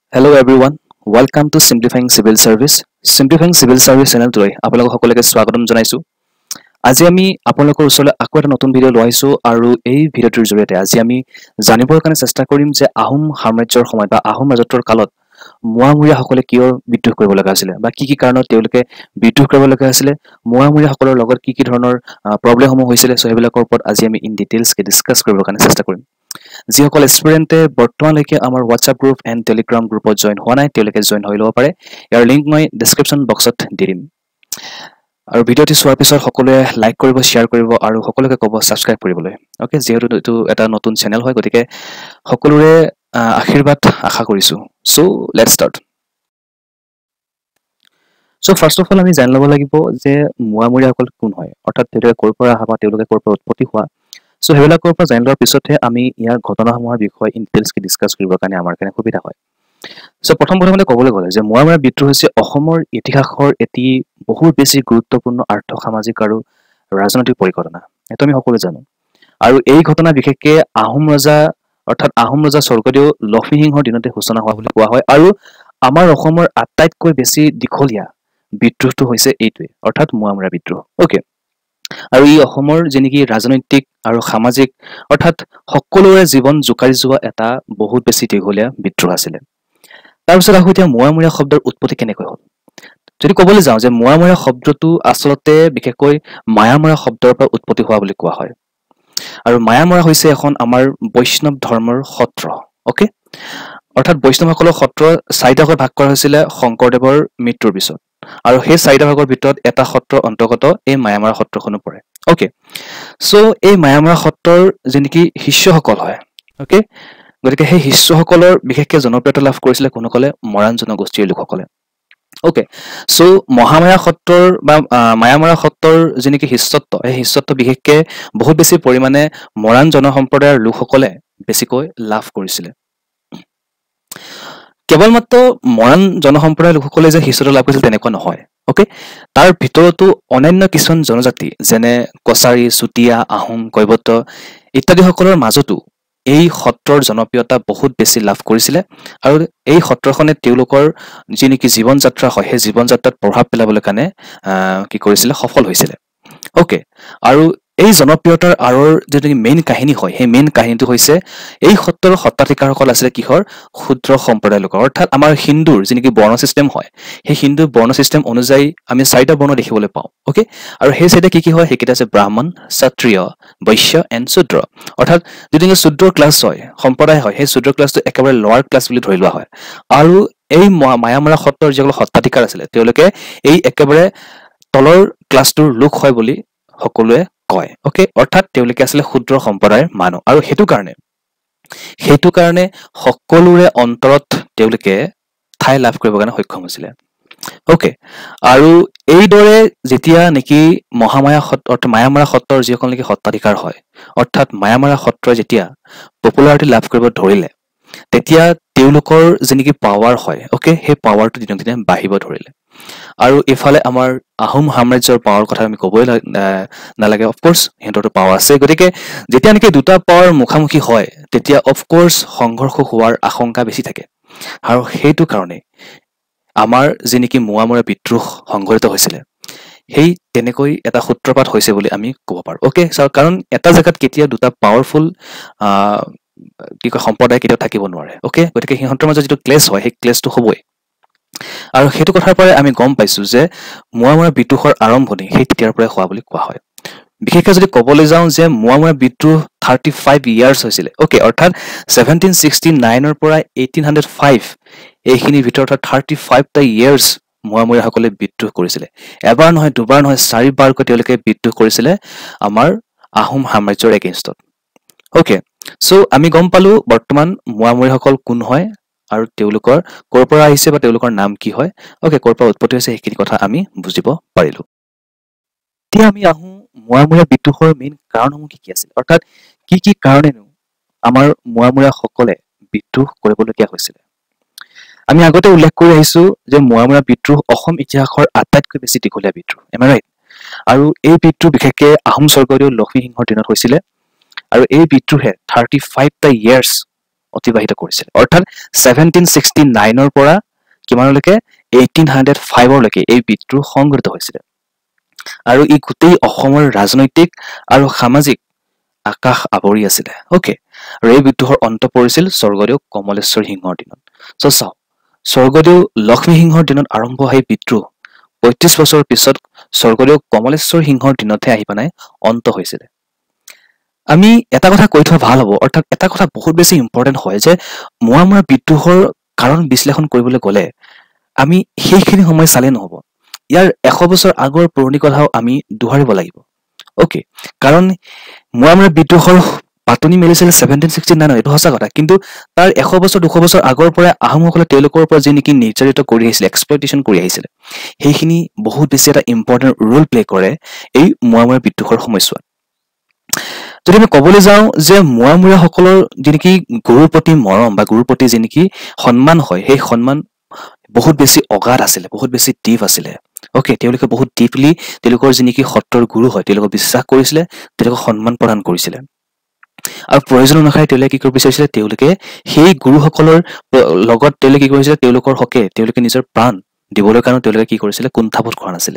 Hello everyone, welcome to Simplifying Civil Service. Simplifying Civil Service channel today. আপোনালোক সকলোকে স্বাগতম জনাইছো। আজি আমি আপোনালোকৰ ওচৰলৈ আকৌ এটা নতুন ভিডিঅ' লৈ আহিছো আৰু এই ভিডিঅ'টোৰ জৰিয়তে আজি আমি জানিবৰ কাৰণে চেষ্টা কৰিম যে আহোম সাম্ৰাজ্যৰ সময় বা আহোম ৰাজত্বৰ কালত মোৱামৰীয়াসকলে কিয় বিদ্ৰোহ কৰিব লগা হৈছিল বা কি কাৰণত তেওঁলোকে বিদ্ৰোহ কৰিব লগা হৈছিল মোৱামৰীয়াসকলৰ লগত কি ধৰণৰ প্ৰব্লেমসমূহ হৈছিল সো সেইবিলাকৰ ওপৰত আজি আমি ইন ডিটেইলছ কে ডিসকাস কৰিবৰ কাৰণে চেষ্টা কৰিম। যিসকল ষ্টুডেণ্টে বৰ্তমানলৈকে আমাৰ হোৱাটছআপ গ্ৰুপ এণ্ড টেলিগ্ৰাম গ্ৰুপত জইন হোৱা নাই তেওঁলোকে জইন হৈ ল'ব পাৰে। ইয়াৰ লিংক মই ডেছক্ৰিপশ্যন বক্সত দি দিম। আৰু ভিডিঅ'টি চোৱাৰ পিছত সকলোৱে লাইক কৰিব, শ্বেয়াৰ কৰিব আৰু সকলোকে ক'ব ছাবস্ক্ৰাইব কৰিবলৈ। ওকে, যিহেতু এইটো এটা নতুন চেনেল হয় গতিকে সকলোৰে আশীৰ্বাদ আশা কৰিছো। So let's start. So first of all আমি জানি ল'ব লাগিব যে মোৱামৰীয়াসকল কোন হয়, অৰ্থাৎ তেওঁলোকে ক'ৰ পৰা অহা বা তেওঁলোকে ক'ৰ পৰা উৎপত্তি হোৱা। সো সেইবিলাকৰ পৰা জানি লোৱাৰ পিছতহে আমি ইয়াৰ ঘটনাসমূহৰ বিষয়ে ইন ডিটেইলছ কে ডিসকাস কৰিবৰ কাৰণে আমাৰ কাৰণে সুবিধা হয়। সো প্ৰথম প্ৰথমতে ক'বলৈ গ'লে যে মোৱামৰীয়া বিদ্ৰোহ হৈছে অসমৰ ইতিহাসৰ এটি বহুত বেছি গুৰুত্বপূৰ্ণ আৰ্থ সামাজিক আৰু ৰাজনৈতিক পৰিঘটনা। এইটো আমি সকলোৱে জানো। আৰু এই ঘটনা বিশেষকৈ আহোম ৰজা অৰ্থাৎ আহোম ৰজা স্বৰ্গদেউ লক্ষ্মীসিংহৰ দিনতে সূচনা হোৱা বুলি কোৱা হয়। আৰু আমাৰ অসমৰ আটাইতকৈ বেছি দীঘলীয়া বিদ্ৰোহটো হৈছে এইটোৱে, অৰ্থাৎ মোৱামৰীয়া বিদ্ৰোহ। ওকে, আৰু ই অসমৰ যেনেকি ৰাজনৈতিক আৰু সামাজিক অৰ্থাৎ সকলোৰে জীৱন জোকাৰি যোৱা এটা বহুত বেছি দীঘলীয়া বিদ্ৰোহ আছিলে। তাৰপিছত আহো এতিয়া মোৱামৰীয়া শব্দৰ উৎপত্তি কেনেকৈ হ'ল। যদি ক'বলৈ যাওঁ যে মোৱামৰীয়া শব্দটো আচলতে বিশেষকৈ মায়ামৰা শব্দৰ পৰা উৎপত্তি হোৱা বুলি কোৱা হয়। আৰু মায়ামৰা হৈছে এখন আমাৰ বৈষ্ণৱ ধৰ্মৰ সত্ৰ। ওকে, অৰ্থাৎ বৈষ্ণৱসকলৰ সত্ৰ চাৰিটাকৈ ভাগ কৰা হৈছিলে শংকৰদেৱৰ মৃত্যুৰ পিছত। আৰু সেই চাৰিটা ভাগৰ ভিতৰত এটা সত্ৰৰ অন্তৰ্গত এই মায়ামৰা সত্ৰখনো পৰে। ওকে, সো এই মায়ামৰা সত্ৰৰ যেনেকি শিষ্যসকল হয়, ওকে, গতিকে সেই শিষ্যসকলৰ বিশেষকৈ জনপ্ৰিয়তা লাভ কৰিছিলে কোনসকলে, মৰাণ জনগোষ্ঠীৰ লোকসকলে। ওকে, সো মহামায়া সত্ৰৰ বা মায়ামৰা সত্ৰৰ যেনেকি শিষ্যত্ব, এই শিষ্যত্ব বিশেষকৈ বহুত বেছি পৰিমাণে মৰাণ জনসম্প্ৰদায়ৰ লোকসকলে বেছিকৈ লাভ কৰিছিলে। কেৱল মাত্ৰ মৰাণ জনসম্প্ৰদায়ৰ লোকসকলে যে শিষ্যত্ব লাভ কৰিছিল তেনেকুৱা নহয়। ওকে, তাৰ ভিতৰতো অন্যান্য কিছুমান জনজাতি যেনে কছাৰী, চুতীয়া, আহোম, কৈৱৰ্ত ইত্যাদিসকলৰ মাজতো এই সত্ৰৰ জনপ্ৰিয়তা বহুত বেছি লাভ কৰিছিলে। আৰু এই সত্ৰখনে তেওঁলোকৰ যি নেকি জীৱন যাত্ৰা হয় সেই জীৱন যাত্ৰাত প্ৰভাৱ পেলাবলৈ কাৰণে কি কৰিছিলে, সফল হৈছিলে। ওকে, আৰু এই জনপ্ৰিয়তাৰ আঁৰৰ যিটো মেইন কাহিনী হয় সেই মেইন কাহিনীটো হৈছে এই সত্ৰৰ সত্ৰাধিকাৰসকল আছিলে কিহৰ, ক্ষুদ্ৰ সম্প্ৰদায়ৰ লোকৰ। অৰ্থাৎ আমাৰ হিন্দুৰ যি নেকি বৰ্ণ চিষ্টেম হয় সেই হিন্দু বৰ্ণ চিষ্টেম অনুযায়ী আমি চাৰিটা বৰ্ণ দেখিবলৈ পাওঁ। ওকে, আৰু সেই চাৰিটা কি হয়, সেইকেইটা আছে ব্ৰাহ্মণ, ক্ষত্ৰিয়, বৈশ্য এণ্ড শূদ্ৰ। অৰ্থাৎ যিটো নেকি শূদ্ৰ ক্লাছ হয়, সম্প্ৰদায় হয়, সেই শূদ্ৰ ক্লাছটো একেবাৰে লোৱাৰ ক্লাছ বুলি ধৰি লোৱা হয়। আৰু এই মায়ামৰা সত্ৰৰ যিসকল সত্ৰাধিকাৰ আছিলে তেওঁলোকে এই একেবাৰে তলৰ ক্লাছটোৰ লোক হয় বুলি সকলোৱে কয়। ওকে, অৰ্থাৎ তেওঁলোকে আছিলে ক্ষুদ্ৰ সম্প্ৰদায়ৰ মানুহ। আৰু সেইটো কাৰণে সকলোৰে অন্তৰত তেওঁলোকে ঠাই লাভ কৰিবৰ কাৰণে সক্ষম হৈছিলে। ওকে, আৰু এইদৰে যেতিয়া নেকি মায়ামৰা সত্ৰৰ যিসকল নেকি সত্ৰাধিকাৰ হয়, অৰ্থাৎ মায়ামৰা সত্ৰই যেতিয়া পপুলাৰিটি লাভ কৰিব ধৰিলে তেতিয়া তেওঁলোকৰ যি নেকি পাৱাৰ হয়, ওকে, সেই পাৱাৰটো দিনক দিনে বাঢ়িব ধৰিলে। আৰু ইফালে আমাৰ আহোম সাম্ৰাজ্যৰ পাৱাৰ কথা আমি ক'বই নালাগে, অফক'ৰ্ছ সিহঁতৰতো পাৱাৰ আছে। গতিকে যেতিয়া নেকি দুটা পাৱাৰ মুখামুখি হয় তেতিয়া অফক'ৰ্ছ সংঘৰ্ষ হোৱাৰ আশংকা বেছি থাকে। আৰু সেইটো কাৰণে আমাৰ যি নেকি মোৱামৰীয়া বিদ্ৰোহ সংঘটিত হৈছিলে সেই তেনেকৈ এটা সূত্ৰপাত হৈছে বুলি আমি ক'ব পাৰোঁ। ওকে, কাৰণ এটা জেগাত কেতিয়া দুটা পাৱাৰফুল কি কয় সম্প্ৰদায় কেতিয়াও থাকিব নোৱাৰে। ওকে, গতিকে সিহঁতৰ মাজত যিটো ক্লেছ হয় সেই ক্লেছটো হ'বই। আৰু সেইটো কথাৰ পৰাই আমি গম পাইছোঁ যে মোৱামৰীয়া বিদ্ৰোহৰ আৰম্ভণি সেই তেতিয়াৰ পৰাই হোৱা বুলি কোৱা হয়। বিশেষকৈ যদি ক'বলৈ যাওঁ যে মোৱামৰীয়া বিদ্ৰোহ 35 ইয়াৰ্ছ হৈছিলে। ওকে, অৰ্থাৎ 1769 পৰা 1805 এইখিনিৰ ভিতৰত 35টা ইয়াৰ্ছ মোৱামৰীয়াসকলে বিদ্ৰোহ কৰিছিলে। এবাৰ নহয়, দুবাৰ নহয়, 4বাৰকৈ তেওঁলোকে বিদ্ৰোহ কৰিছিলে আমাৰ আহোম সাম্ৰাজ্যৰ এগেইনষ্টত। ওকে, সো আমি গম পালোঁ বৰ্তমান মোৱামৰীয়াসকল কোন হয় আৰু তেওঁলোকৰ ক'ৰ পৰা আহিছে বা তেওঁলোকৰ নাম কি হয়। ওকে, ক'ৰ পৰা উৎপত্তি হৈছে সেইখিনি কথা আমি বুজিব পাৰিলোঁ। এতিয়া আমি আহোঁ মোৱামৰীয়া বিদ্ৰোহৰ মেইন কাৰণসমূহ কি আছিল, অৰ্থাৎ কি কাৰণেনো আমাৰ মোৱামৰীয়াসকলে বিদ্ৰোহ কৰিবলগীয়া হৈছিলে। আমি আগতে উল্লেখ কৰি আহিছোঁ যে মোৱামৰীয়া বিদ্ৰোহ অসম ইতিহাসৰ আটাইতকৈ বেছি দীঘলীয়া বিদ্ৰোহ। Am I right? আৰু এই বিদ্ৰোহ বিশেষকৈ আহোম স্বৰ্গদেউ লক্ষ্মীসিংহৰ দিনত হৈছিলে। আৰু এই বিদ্ৰোহে 35টা ইয়াৰ্ছ অতিবাহিত কৰিছিল অৰ্থাৎ 1769 ৰ পৰা কিমানলৈকে 1805 লৈকে এই বিদ্ৰোহ সংঘটিত হৈছিল আৰু ই গোটেই অসমৰ ৰাজনৈতিক আৰু সামাজিক আকাশ আৱৰি আছিল ওকে আৰু এই বিদ্ৰোহৰ অন্ত পৰিছিল স্বৰ্গদেউ কমলেশ্বৰ সিংহৰ দিনত সো চাও স্বৰ্গদেউ লক্ষ্মী সিংহৰ দিনত আৰম্ভ হৈ বিদ্ৰোহ 35 বছৰৰ পিছত স্বৰ্গদেউ কমলেশ্বৰ সিংহৰ দিনতহে আহি পানাই অন্ত হৈছিল আমি এটা কথা কৈ থোৱা ভাল হ'ব অৰ্থাৎ এটা কথা বহুত বেছি ইম্পৰ্টেন্ট হয় যে মোৱামৰীয়া বিদ্ৰোহৰ কাৰণ বিশ্লেষণ কৰিবলৈ গ'লে আমি সেইখিনি সময় চালে নহব ইয়াৰ 100 বছৰ আগৰ পুৰণি কথাও আমি দুহাৰিব লাগিব ওকে কাৰণ মোৱামৰীয়া বিদ্ৰোহৰ পাতনি মেলিছিল 1769 এইটো সঁচা কথা কিন্তু তাৰ 100 বছৰ 200 বছৰ আগৰ পৰা আহোমসকলে তেওঁলোকৰ পৰা যি নেকি নিৰ্যাতিত কৰি আহিছিল এক্সপ্লইটেশন কৰি আহিছিল সেইখিনি বহুত বেছি এটা ইম্পৰ্টেন্ট ৰোল প্লে কৰে এই মোৱামৰীয়া বিদ্ৰোহৰ সময়ছোৱাত যদি আমি ক'বলৈ যাওঁ যে মোৱামৰীয়াসকলৰ যি নেকি গুৰুৰ প্ৰতি মৰম বা গুৰুৰ প্ৰতি যি নেকি সন্মান হয় সেই সন্মান বহুত বেছি অগাধ আছিল বহুত বেছি ডিপ আছিল ওকে তেওঁলোকে বহুত ডিপলি তেওঁলোকৰ যি নেকি সত্ৰৰ গুৰু হয় তেওঁলোকক বিশ্বাস কৰিছিল তেওঁলোকক সন্মান প্ৰদান কৰিছিল আৰু প্ৰয়োজন অনুসাৰে তেওঁলোকে কি কৰিব বিচাৰিছিল তেওঁলোকে সেই গুৰুসকলৰ লগত তেওঁলোকে কি কৰিছিল তেওঁলোকৰ হকে তেওঁলোকে নিজৰ প্ৰাণ দিবলৈ কাৰণে তেওঁলোকে কি কৰিছিল কুণ্ঠাবোধ কৰা নাছিল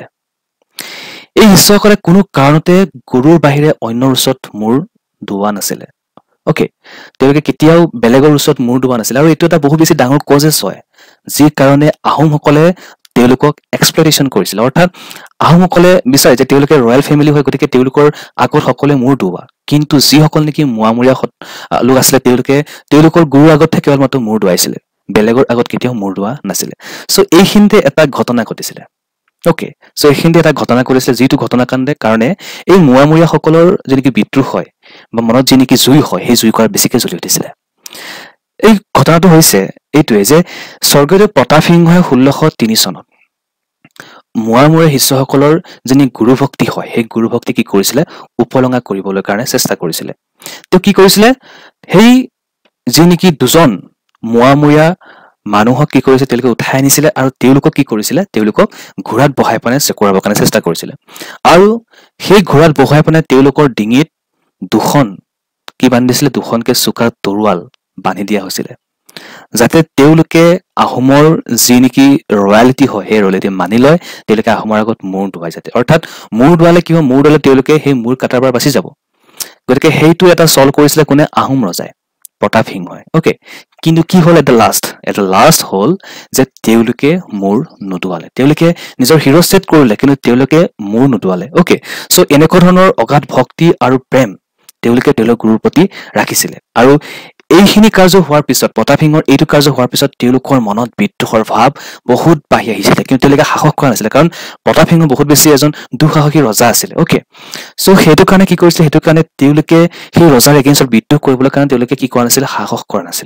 এই শিষ্যসকলে কোনো কাৰণতে গুৰুৰ বাহিৰে অন্যৰ ওচৰত মূৰ দুৱা নাছিল ওকে তেওঁলোকে কেতিয়াও বেলেগৰ ওচৰত মূৰ দুৱা নাছিল আৰু এইটো এটা বহুত বেছি ডাঙৰ কজেছ হয় যি কাৰণে আহোমসকলে তেওঁলোকক এক্সপ্লইটেশন কৰিছিল অৰ্থাৎ আহোমসকলে বিচাৰে যে তেওঁলোকে ৰয়্যাল ফেমিলি হয় গতিকে তেওঁলোকৰ আগত সকলোৱে মূৰ দুৱা কিন্তু যিসকল নেকি মোৱামৰীয়া লোক আছিল তেওঁলোকে তেওঁলোকৰ গুৰুৰ আগত কেৱল মাত্ৰ মূৰ দুৱাইছিল বেলেগৰ আগত কেতিয়াও মূৰ দুৱা নাছিল সো এইখিনিতে এটা ঘটনা ঘটিছিল ওকে সো এইখিনিতে এটা ঘটনা কৰিছিল যিটো ঘটনাকাণ্ডে কাৰণে এই মোৱামৰীয়াসকলৰ যি নেকি বিদ্ৰোহ হয় বা মনত যি নেকি জুই হয় সেই জুই কৰা বেছিকৈ জ্বলি উঠিছিল এই ঘটনাটো হৈছে এইটোৱে যে স্বৰ্গদেউ প্ৰতাপ সিংহই 1603 চনত মোৱামৰীয়া শিষ্যসকলৰ যিনি গুৰু ভক্তি হয় সেই গুৰু ভক্তি কি কৰিছিল উপলঙা কৰিবলৈ কাৰণে চেষ্টা কৰিছিল তো কি কৰিছিল সেই যি নেকি দুজন মোৱামৰীয়া মানুহক কি কৰিছিল তেওঁলোকে উঠাই আনিছিল আৰু তেওঁলোকক কি কৰিছিল তেওঁলোকক ঘোঁৰাত বহাই পানে চেকুৰাবৰ কাৰণে চেষ্টা কৰিছিল আৰু সেই ঘোঁৰাত বহাই পানে তেওঁলোকৰ ডিঙিত দুখন কি বান্ধি দিছিল দুখনকে চুকা তৰোৱাল বান্ধি দিয়া হৈছিল যাতে তেওঁলোকে আহোমৰ যি নেকি ৰয়্যালিটি হয় সেই ৰয়্যালিটি মানি লয় তেওঁলোকে আহোমৰ আগত মূৰ দুৱাই যাতে অৰ্থাৎ মূৰ দুৱালে কি হয় মূৰ দুৱালে তেওঁলোকে সেই মূৰ কাটাৰ পৰা বাচি যাব গতিকে সেইটো এটা সলভ কৰিছিল কোনে আহোম ৰজাই প্ৰতাপ সিংহই ওকে কিন্তু কি হল এটা লাষ্ট হল যে তেওঁলোকে মূৰ নুদুৱালে তেওঁলোকে নিজৰ হিৰো সেট কৰিলে কিন্তু তেওঁলোকে মূৰ নুদুৱালে ওকে সো এনেকুৱা ধৰণৰ অগাধ ভক্তি আৰু প্ৰেম তেওঁলোকে তেওঁলোকৰ গুৰুৰ প্ৰতি ৰাখিছিল আৰু এইখিনি কাৰ্য হোৱাৰ পিছত প্ৰতাপ সিংহৰ এইটো কাৰ্য হোৱাৰ পিছত তেওঁলোকৰ মনত বিদ্ৰোহৰ ভাৱ বহুত বাঢ়ি আহিছিল কিন্তু তেওঁলোকে সাহস কৰা নাছিল কাৰণ প্ৰতাপ সিংহ বহুত বেছি এজন দুঃসাহসী ৰজা আছিল ওকে সো সেইটো কাৰণে কি কৰিছিল সেইটো কাৰণে তেওঁলোকে সেই ৰজাৰ এগেইনষ্টত বিদ্ৰোহ কৰিবলৈ কাৰণে তেওঁলোকে কি কৰা নাছিল সাহস কৰা নাছিল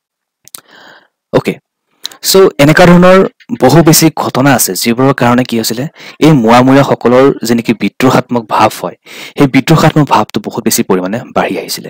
ওকে সো এনেকা ধৰণৰ বহু বেছি ঘটনা আছে যিবোৰৰ কাৰণে কি হৈছিল এই মোৱামৰীয়াসকলৰ যে নেকি বিদ্ৰোহাত্মক ভাৱ হয় সেই বিদ্ৰোহাত্মক ভাৱটো বহুত বেছি পৰিমাণে বাঢ়ি আহিছিল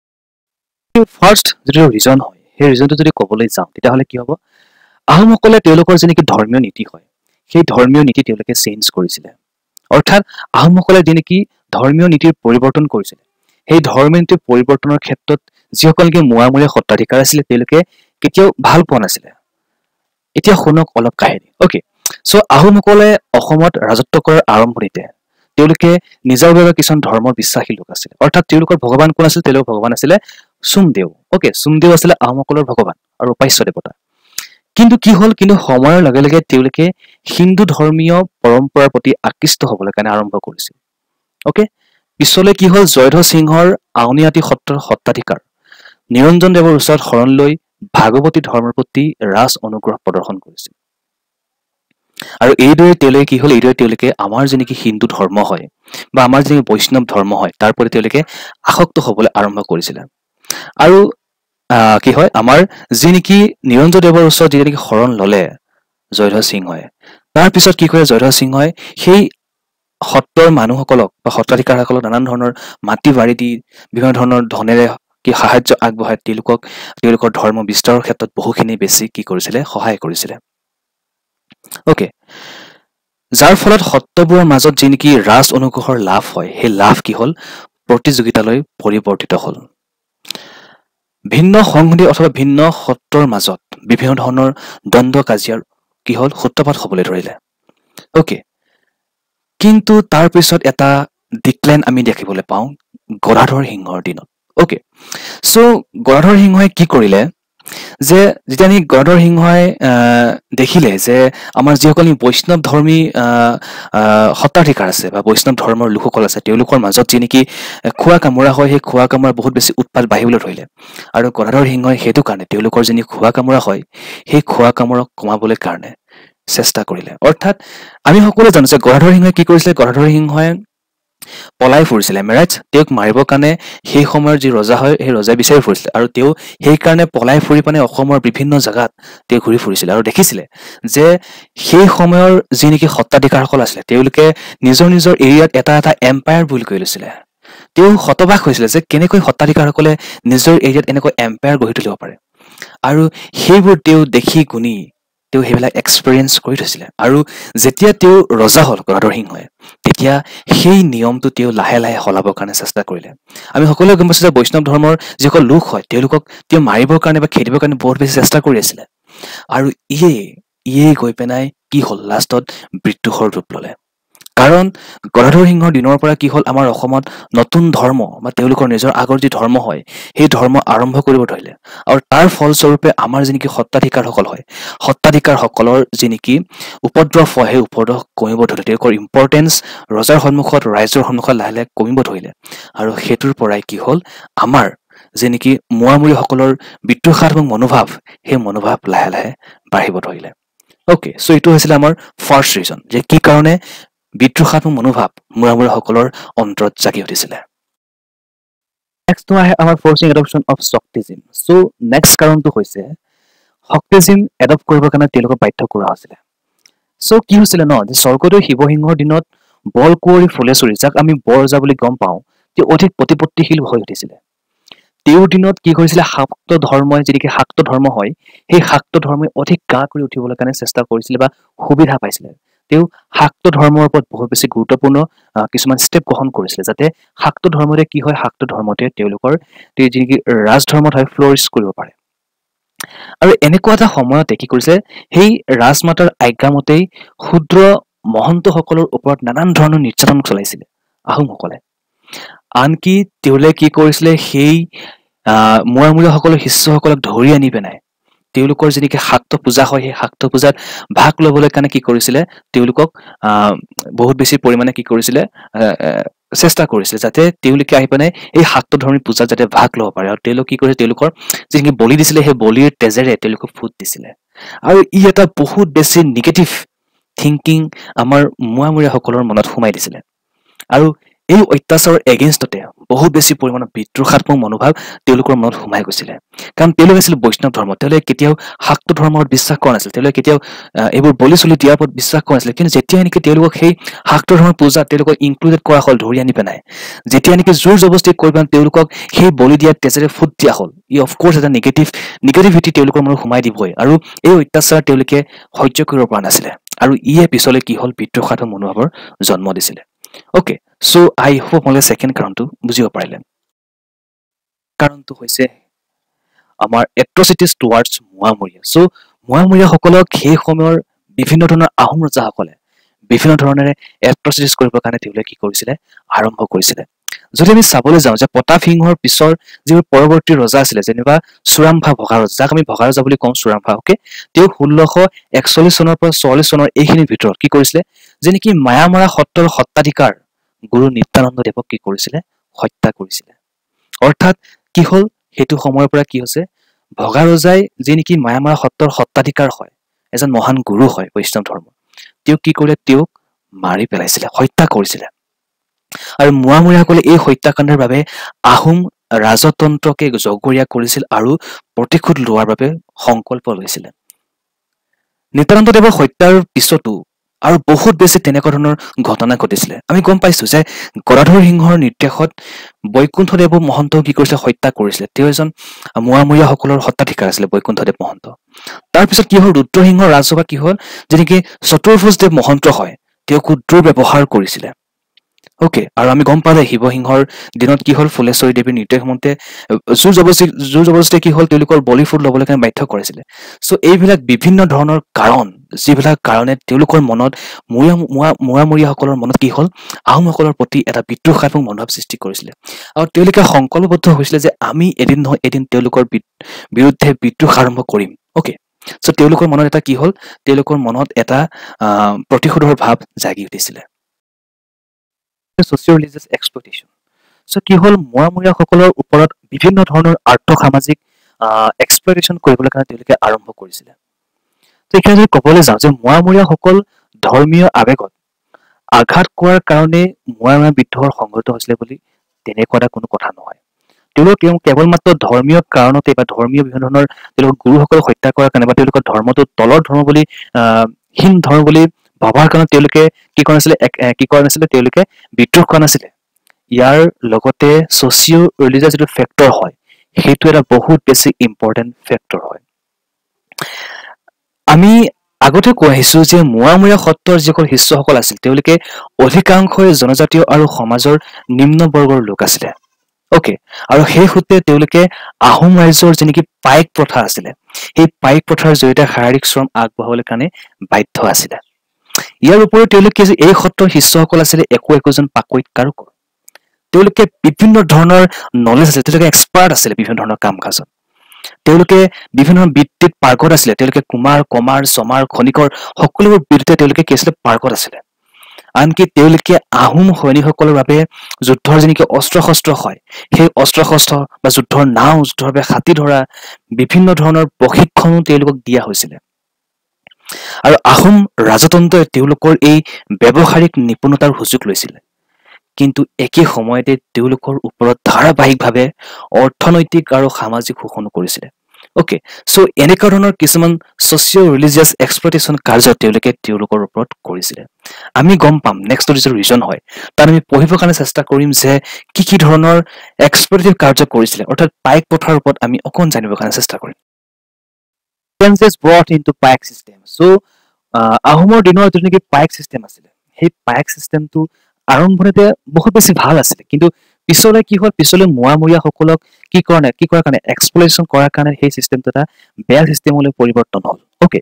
ফাৰ্স্ট যেটো ৰিজন হয় সেই ৰিজনটো যদি ক'বলৈ যাওঁ তেতিয়াহ'লে কি হ'ব আহোমসকলে তেওঁলোকৰ যে নেকি ধৰ্মীয় নীতি হয় সেই ধৰ্মীয় নীতি তেওঁলোকে চেঞ্জ কৰিছিল অৰ্থাৎ আহোমসকলে যে নেকি ধৰ্মীয় নীতিৰ পৰিৱৰ্তন কৰিছিল সেই ধৰ্মীয় নীতিৰ পৰিৱৰ্তনৰ ক্ষেত্ৰত যিসকলকে মোৱামৰীয়া সত্ৰাধিকাৰ আছিল তেওঁলোকে কেতিয়াও ভাল পোৱা নাছিল এতিয়া শুনক অলপ কাহিনী ওকে সো আহোমসকলে অসমত ৰাজত্ব কৰাৰ আৰম্ভণিতে তেওঁলোকে নিজৰ বাবে কিছুমান ধৰ্মৰ বিশ্বাসী লোক আছিল অৰ্থাৎ তেওঁলোকৰ ভগৱান কোন আছিল তেওঁলোকৰ ভগৱান আছিল সোমদেউ ওকে সোমদেউ আছিল আহোমসকলৰ ভগৱান আৰু উপাস্য দেৱতা কিন্তু কি হল কিন্তু সময়ৰ লগে লগে তেওঁলোকে হিন্দু ধৰ্মীয় পৰম্পৰাৰ প্ৰতি আকৃষ্ট হ'বলৈ কাৰণে আৰম্ভ কৰিছিল ওকে পিছলৈ কি হল জয়ধ্বজ সিংহৰ আউনীআটী সত্ৰৰ সত্ৰাধিকাৰ নিৰঞ্জন দেৱৰ ওচৰত শৰণ লৈ ভাগৱতী ধৰ্মৰ প্ৰতি ৰাজ অনুগ্ৰহ প্ৰদৰ্শন কৰিছিল আৰু এইদৰে তেওঁলোকে কি হল এইদৰে তেওঁলোকে আমাৰ যে নেকি হিন্দু ধৰ্ম হয় বা আমাৰ যে বৈষ্ণৱ ধৰ্ম হয় তাৰ প্ৰতি তেওঁলোকে আসক্ত হ'বলৈ আৰম্ভ কৰিছিল আৰু কি হয় আমাৰ যে নেকি নিৰঞ্জন দেৱৰ ওচৰত যে নেকি শৰণ ললে জয়ধ্বজ সিংহই তাৰ পিছত কি কৰে জয়ধ্বজ সিংহই সেই সত্ৰৰ মানুহসকলক বা সত্ৰাধিকাৰসকলক নানান ধৰণৰ মাটি বাৰী দি বিভিন্ন ধৰণৰ ধনেৰে কি সাহায্য আগবঢ়াই তেওঁলোকৰ ধৰ্ম বিস্তাৰৰ ক্ষেত্ৰত বহুখিনি বেছি কি কৰিছিল সহায় কৰিছিল ওকে যাৰ ফলত সত্ৰবোৰৰ মাজত যে নেকি ৰাজ অনুগ্ৰহৰ লাভ হয় সেই লাভ কি হল প্ৰতিযোগিতালৈ পৰিৱৰ্তিত হল ভিন্ন সংহতি অথবা ভিন্ন সত্ৰৰ মাজত বিভিন্ন ধৰণৰ দ্বন্দ্ব কাজিয়াৰ কি হ'ল সূত্ৰপাত হ'বলৈ ধৰিলে ওকে কিন্তু তাৰ পিছত এটা ডিক্লাইন আমি দেখিবলৈ পাওঁ গদাধৰ সিংহৰ দিনত ওকে সো গদাধৰ সিংহই কি কৰিলে যে যেতিয়া আমি গদাধৰ সিংহই দেখিলে যে আমাৰ যিসকল বৈষ্ণৱ ধৰ্মী সত্ৰাধিকাৰ আছে বা বৈষ্ণৱ ধৰ্মৰ লোকসকল আছে তেওঁলোকৰ মাজত যি নেকি খোৱা কামোৰা হয় সেই খোৱা কামোৰা বহুত বেছি উৎপাত বাঢ়িবলৈ ধৰিলে আৰু গদাধৰ সিংহই সেইটো কাৰণে তেওঁলোকৰ যিনি খোৱা কামোৰা হয় সেই খোৱা কামোৰক কমাবলৈ কাৰণে চেষ্টা কৰিলে অৰ্থাৎ আমি সকলোৱে জানো যে গদাধৰ সিংহই কি কৰিছিলে গদাধৰ সিংহই পলাই ফুৰিছিলে মেৰাজ তেওঁক মাৰিবৰ কাৰণে সেই সময়ৰ যি ৰজা হয় সেই ৰজাই বিচাৰি ফুৰিছিলে আৰু তেওঁ সেই কাৰণে পলাই ফুৰি পানে অসমৰ বিভিন্ন জাগাত তেওঁ ঘূৰি ফুৰিছিলে আৰু দেখিছিলে যে সেই সময়ৰ যি নেকি সত্ৰাধিকাৰসকল আছিলে তেওঁলোকে নিজৰ নিজৰ এৰিয়াত এটা এটা এম্পায়াৰ বুলি কৈ লৈছিলে তেওঁ হতবাক হৈছিলে যে কেনেকৈ সত্ৰাধিকাৰসকলে নিজৰ এৰিয়াত এনেকৈ এম্পায়াৰ গঢ়ি তুলিব পাৰে আৰু সেইবোৰ তেওঁ দেখি গুণি তেওঁ সেইবিলাক এক্সপেৰিয়েন্স কৰি থৈছিলে আৰু যেতিয়া তেওঁ ৰজা হ'ল গদাধৰ সিংহই তেতিয়া সেই নিয়মটো তেওঁ লাহে লাহে সলাবৰ কাৰণে চেষ্টা কৰিলে আমি সকলোৱে গম পাইছোঁ যে বৈষ্ণৱ ধৰ্মৰ যিসকল লোক হয় তেওঁলোকক তেওঁ মাৰিবৰ কাৰণে বা খেদিবৰ কাৰণে বহুত বেছি চেষ্টা কৰি আছিলে আৰু ইয়ে গৈ পেলাই কি হ'ল লাষ্টত বিদ্ৰোহৰ ৰূপ ল'লে কাৰণ গদাধৰ সিংহৰ দিনৰ পৰা কি হ'ল আমাৰ অসমত নতুন ধৰ্ম বা তেওঁলোকৰ নিজৰ আগৰ যি ধৰ্ম হয় সেই ধৰ্ম আৰম্ভ কৰিব ধৰিলে আৰু তাৰ ফলস্বৰূপে আমাৰ যি নেকি সত্ৰাধিকাৰসকল হয় সত্ৰাধিকাৰসকলৰ যি নেকি উপদ্ৰৱ হয় সেই উপদ্ৰৱ কমিব ধৰিলে তেওঁলোকৰ ইম্পৰ্টেঞ্চ ৰজাৰ সন্মুখত ৰাইজৰ সন্মুখত লাহে লাহে কমিব ধৰিলে আৰু সেইটোৰ পৰাই কি হ'ল আমাৰ যি নেকি মোৱামৰীয়াসকলৰ বিদ্ৰোহাত্মক মনোভাৱ সেই মনোভাৱ লাহে লাহে বাঢ়িব ধৰিলে ওকে সো এইটো হৈছিলে আমাৰ ফাৰ্ষ্ট ৰিজন যে কি কাৰণে বিদ্ৰোহাত্মক মনোভাৱ মোৱামৰীয়াসকলৰ অন্তৰত জাগি উঠিছিলে নেক্সট আহে আমাৰ forcing adoption of Shaktism so next কাৰণটো হৈছে শক্তিজিম এডপ্ট কৰিবৰ কাৰণে তেওঁলোকক বাধ্য কৰা হৈছিলে সো কি হৈছিলে ন যে স্বৰ্গদেউ শিৱসিংহৰ দিনত বৰকুঁৱৰী ফুলেশ্বৰী যাক আমি বৰজা বুলি গম পাওঁ তেওঁ অধিক প্ৰতিপত্তিশীল হৈ উঠিছিলে তেওঁৰ দিনত কি কৰিছিলে শাক্ত ধৰ্মই যিটো শাক্ত ধৰ্ম হয় সেই শাক্ত ধৰ্মই অধিক গা কৰি উঠিবলৈ কাৰণে চেষ্টা কৰিছিলে বা সুবিধা পাইছিলে তেওঁ শাক্ত ধৰ্মৰ ওপৰত বহুত বেছি গুৰুত্বপূৰ্ণ কিছুমান ষ্টেপ গ্ৰহণ কৰিছিলে যাতে শাক্ত ধৰ্মতে কি হয় শাক্ত ধৰ্মতে তেওঁলোকৰ যি ৰাজধৰ্মত হয় ফ্লৰিছ কৰিব পাৰে আৰু এনেকুৱা এটা সময়তে কি কৰিছে সেই ৰাজমাতাৰ আজ্ঞামতেই ক্ষুদ্ৰ মহন্তসকলৰ ওপৰত নানান ধৰণৰ নিৰ্যাতন চলাইছিলে আহোমসকলে আনকি তেওঁলোকে কি কৰিছিলে সেই মোৱামৰীয়াসকলৰ শিষ্যসকলক ধৰি আনি পেলাই তেওঁলোকৰ যেনেকৈ শাক্ত পূজা হয় সেই শাক্ত পূজাত ভাগ ল'বলৈ কাৰণে কি কৰিছিলে তেওঁলোকক বহুত বেছি পৰিমাণে কি কৰিছিলে চেষ্টা কৰিছিলে যাতে তেওঁলোকে আহি পেলাই এই শাক্ত ধৰ্মী পূজাত যাতে ভাগ ল'ব পাৰে আৰু তেওঁলোকে কি কৰিছে তেওঁলোকৰ যিখিনি বলি দিছিলে সেই বলিৰ তেজেৰে তেওঁলোকক ফুট দিছিলে আৰু ই এটা বহুত বেছি নিগেটিভ থিংকিং আমাৰ মোৱামৰীয়াসকলৰ মনত সোমাই দিছিলে আৰু এই অত্যাচাৰৰ এগেইনষ্টতে বহুত বেছি পৰিমাণৰ বিদ্ৰোহাত্মক মনোভাৱ তেওঁলোকৰ মনত সোমাই গৈছিলে কাৰণ তেওঁলোক আছিল বৈষ্ণৱ ধৰ্ম তেওঁলোকে কেতিয়াও শাক্ত ধৰ্মৰ বিশ্বাস কৰা নাছিল তেওঁলোকে কেতিয়াও এইবোৰ বলি চলি দিয়াৰ ওপৰত বিশ্বাস কৰা নাছিল কিন্তু যেতিয়া নেকি তেওঁলোকক সেই শাক্ত ধৰ্মৰ পূজাত তেওঁলোকক ইনক্লুডেড কৰা হ'ল ধৰি আনি পেলাই যেতিয়া নেকি জোৰ জবৰদস্তি কৰি পেলাই তেওঁলোকক সেই বলি দিয়াৰ তেজেৰে ফুট দিয়া হ'ল ই অফক'ৰ্ছ এটা নিগেটিভিটি তেওঁলোকৰ মনত সোমাই দিবই আৰু এই অত্যাচাৰ তেওঁলোকে সহ্য কৰিব পৰা নাছিলে আৰু ইয়ে পিছলৈ কি হ'ল বিদ্ৰোহাত্মক মনোভাৱৰ জন্ম দিছিলে ওকে সো আই হোপ আপোনালোকে ছেকেণ্ড কাৰণটো বুজিব পাৰিলে কাৰণটো হৈছে আমাৰ এট্ৰচিটিজ টুৱাৰ্ডছ মোৱামৰীয়া সো মোৱামৰীয়াসকলক সেই সময়ৰ বিভিন্ন ধৰণৰ আহোম ৰজাসকলে বিভিন্ন ধৰণেৰে এট্ৰচিটিজ কৰিবৰ কাৰণে তেওঁলোকে কি কৰিছিলে আৰম্ভ কৰিছিলে যদি আমি চাবলৈ যাওঁ যে প্ৰতাপ সিংহৰ পিছৰ যিবোৰ পৰৱৰ্তী ৰজা আছিলে যেনিবা চুৰামভা ভগাৰজা যাক আমি ভগাৰজা বুলি কওঁ চুৰামভা ওকে তেওঁ 1641 চনৰ পৰা 44 চনৰ এইখিনিৰ ভিতৰত কি কৰিছিলে যে নেকি মায়ামৰা সত্ৰৰ সত্ৰাধিকাৰ গুৰু নিত্যানন্দ দেৱক কি কৰিছিলে হত্যা কৰিছিলে অৰ্থাৎ কি হ'ল সেইটো সময়ৰ পৰা কি হৈছে ভগাৰজাই যি নেকি মায়ামৰা সত্ৰৰ সত্ৰাধিকাৰ হয় এজন মহান গুৰু হয় বৈষ্ণৱ ধৰ্ম তেওঁক কি কৰিলে তেওঁক মাৰি পেলাইছিলে হত্যা কৰিছিলে আৰু মোৱামৰীয়াসকলে এই হত্যাকাণ্ডৰ বাবে আহোম ৰাজতন্ত্ৰকে জগৰীয়া কৰিছিল আৰু প্ৰতিশোধ লোৱাৰ বাবে সংকল্প লৈছিলে নিত্যানন্দ দেৱৰ হত্যাৰ পিছতো আৰু বহুত বেছি তেনেকুৱা ধৰণৰ ঘটনা ঘটিছিলে আমি গম পাইছো যে গদাধৰ সিংহৰ নিৰ্দেশত বৈকুণ্ঠদেৱ মহন্ত কি কৰিছিলে হত্যা কৰিছিলে তেওঁ এজন মোৱামৰীয়াসকলৰ সত্ৰাধিকাৰ আছিলে বৈকুণ্ঠদেৱ মহন্ত তাৰপিছত কি হ'ল ৰুদ্ৰসিংহৰ ৰাজসভা কি হ'ল যেনেকি চতুৰ্ভুজদেৱ মহন্ত হয় তেওঁ ক্ষুদ্ৰ ব্যৱহাৰ কৰিছিলে ওকে আৰু আমি গম পালে শিৱসিংহৰ দিনত কি হ'ল ফুলেশ্বৰী দেৱীৰ নিৰ্দেশ মতে জোৰ জবৰদস্তি কি হ'ল তেওঁলোকৰ বলিফুড ল'বলৈ কাৰণে বাধ্য কৰিছিলে চ' এইবিলাক বিভিন্ন ধৰণৰ কাৰণ যিবিলাক কাৰণে তেওঁলোকৰ মনত মূৰামূৰীয়াসকলৰ মনত কি হ'ল আহোমসকলৰ প্ৰতি এটা বিদ্ৰোহাত্মক মনোভাৱ সৃষ্টি কৰিছিলে আৰু তেওঁলোকে সংকল্পবদ্ধ হৈছিলে যে আমি এদিন নহয় এদিন তেওঁলোকৰ বিৰুদ্ধে বিদ্ৰোহ আৰম্ভ কৰিম ওকে চ' তেওঁলোকৰ মনত এটা কি হ'ল তেওঁলোকৰ মনত এটা প্ৰতিশোধৰ ভাৱ জাগি উঠিছিলে সোশিও ৰিলিজিয়াছ এক্সপ্লইটেশ্যন চ' কি হ'ল মৰামূৰীয়াসকলৰ ওপৰত বিভিন্ন ধৰণৰ আৰ্থ সামাজিক এক্সপ্লইটেশ্যন কৰিবলৈ কাৰণে তেওঁলোকে আৰম্ভ কৰিছিলে তো এইখিনি যদি ক'বলৈ যাওঁ যে মৰামূৰীয়াসকল ধৰ্মীয় আৱেগত আঘাত কৰাৰ কাৰণে মৰামূৰীয়া বিদ্ৰোহৰ সংঘটিত হৈছিলে বুলি তেনেকুৱা এটা কোনো কথা নহয় তেওঁলোক কেৱল মাত্ৰ ধৰ্মীয় কাৰণতে বা ধৰ্মীয় বিভিন্ন ধৰণৰ তেওঁলোকৰ গুৰুসকলক হত্যা কৰাৰ কাৰণে বা তেওঁলোকৰ ধৰ্মটো তলৰ ধৰ্ম বুলি হীন ধৰ্ম বুলি ভবাৰ কাৰণে তেওঁলোকে কি কৰা নাছিলে তেওঁলোকে বিদ্ৰোহ কৰা নাছিলে ইয়াৰ লগতে সোশিও ৰিলিজিয়াছ যিটো ফেক্টৰ হয় সেইটো এটা বহুত বেছি ইম্পৰ্টেণ্ট ফেক্টৰ হয় আমি আগতে কৈ আহিছো যে মৰামূৰীয়া সত্ৰৰ যিসকল শিষ্যসকল আছিল তেওঁলোকে অধিকাংশই জনজাতীয় আৰু সমাজৰ নিম্ন বৰ্গৰ লোক আছিলে ওকে আৰু সেই সূত্ৰে তেওঁলোকে আহোম ৰাজ্যৰ যেনেকি পাইক প্ৰথা আছিলে সেই পাইক প্ৰথাৰ জৰিয়তে শাৰীৰিক শ্ৰম আগবঢ়াবলৈ কাৰণে বাধ্য আছিলে ইয়াৰ উপৰিও তেওঁলোকে যে এই সত্ৰৰ শিষ্যসকল আছিলে একোজন পাকৈত কাৰুকৰ তেওঁলোকে বিভিন্ন ধৰণৰ নলেজ আছিল তেওঁলোকে এক্সপাৰ্ট আছিলে বিভিন্ন ধৰণৰ কাম কাজত তেওঁলোকে বিভিন্ন বৃত্তিত পাৰ্গত আছিলে তেওঁলোকে কুমাৰ কমাৰ চমাৰ খনিকৰ সকলোবোৰ বৃত্তিতে তেওঁলোকে কি আছিলে পাৰ্গত আছিলে আনকি তেওঁলোকে আহোম সৈনিকসকলৰ বাবে যুদ্ধৰ যেনেকৈ অস্ত্ৰ শস্ত্ৰ হয় সেই অস্ত্ৰ শস্ত্ৰ বা যুদ্ধৰ নাও যুদ্ধৰ বাবে হাতী ধৰা বিভিন্ন ধৰণৰ প্ৰশিক্ষণো তেওঁলোকক দিয়া হৈছিলে আৰু আহোম ৰাজতন্ত্ৰই তেওঁলোকৰ এই ব্যৱহাৰিক নিপুণতাৰ সুযোগ লৈছিলে কিন্তু একে সময়তে তেওঁলোকৰ ওপৰত ধাৰাবাহিকভাৱে অৰ্থনৈতিক আৰু সামাজিক শোষণো কৰিছিলে ওকে চ' এনেকুৱা ধৰণৰ কিছুমান সোশিও ৰিলিজিয়াছ এক্সপ্লইটেশ্যন কাৰ্য তেওঁলোকৰ ওপৰত কৰিছিলে আমি গম পাম নেক্সট যিটো ৰিজন হয় তাত আমি পঢ়িবৰ কাৰণে চেষ্টা কৰিম যে কি ধৰণৰ এক্সপ্লইটেটিভ কাৰ্য কৰিছিলে অৰ্থাৎ পাইক প্ৰথাৰ ওপৰত আমি অকণ জানিবৰ কাৰণে চেষ্টা কৰিম changes brought into pike system so আহোমৰ দিনৰ যিটো নেকি পাইক সিস্টেম আছিলে সেই পাইক সিস্টেমটো আৰম্ভণিতে বহুত বেছি ভাল আছিলে কিন্তু পিছলৈ কি হ'ল পিছলৈ মৰামূৰীয়াসকলক কি কৰাৰ কাৰণে এক্সপ্লইটেশ্যন কৰাৰ কাৰণে সেই সিস্টেমটো এটা বেয়া সিস্টেমলৈ পৰিৱৰ্তন হ'ল ওকে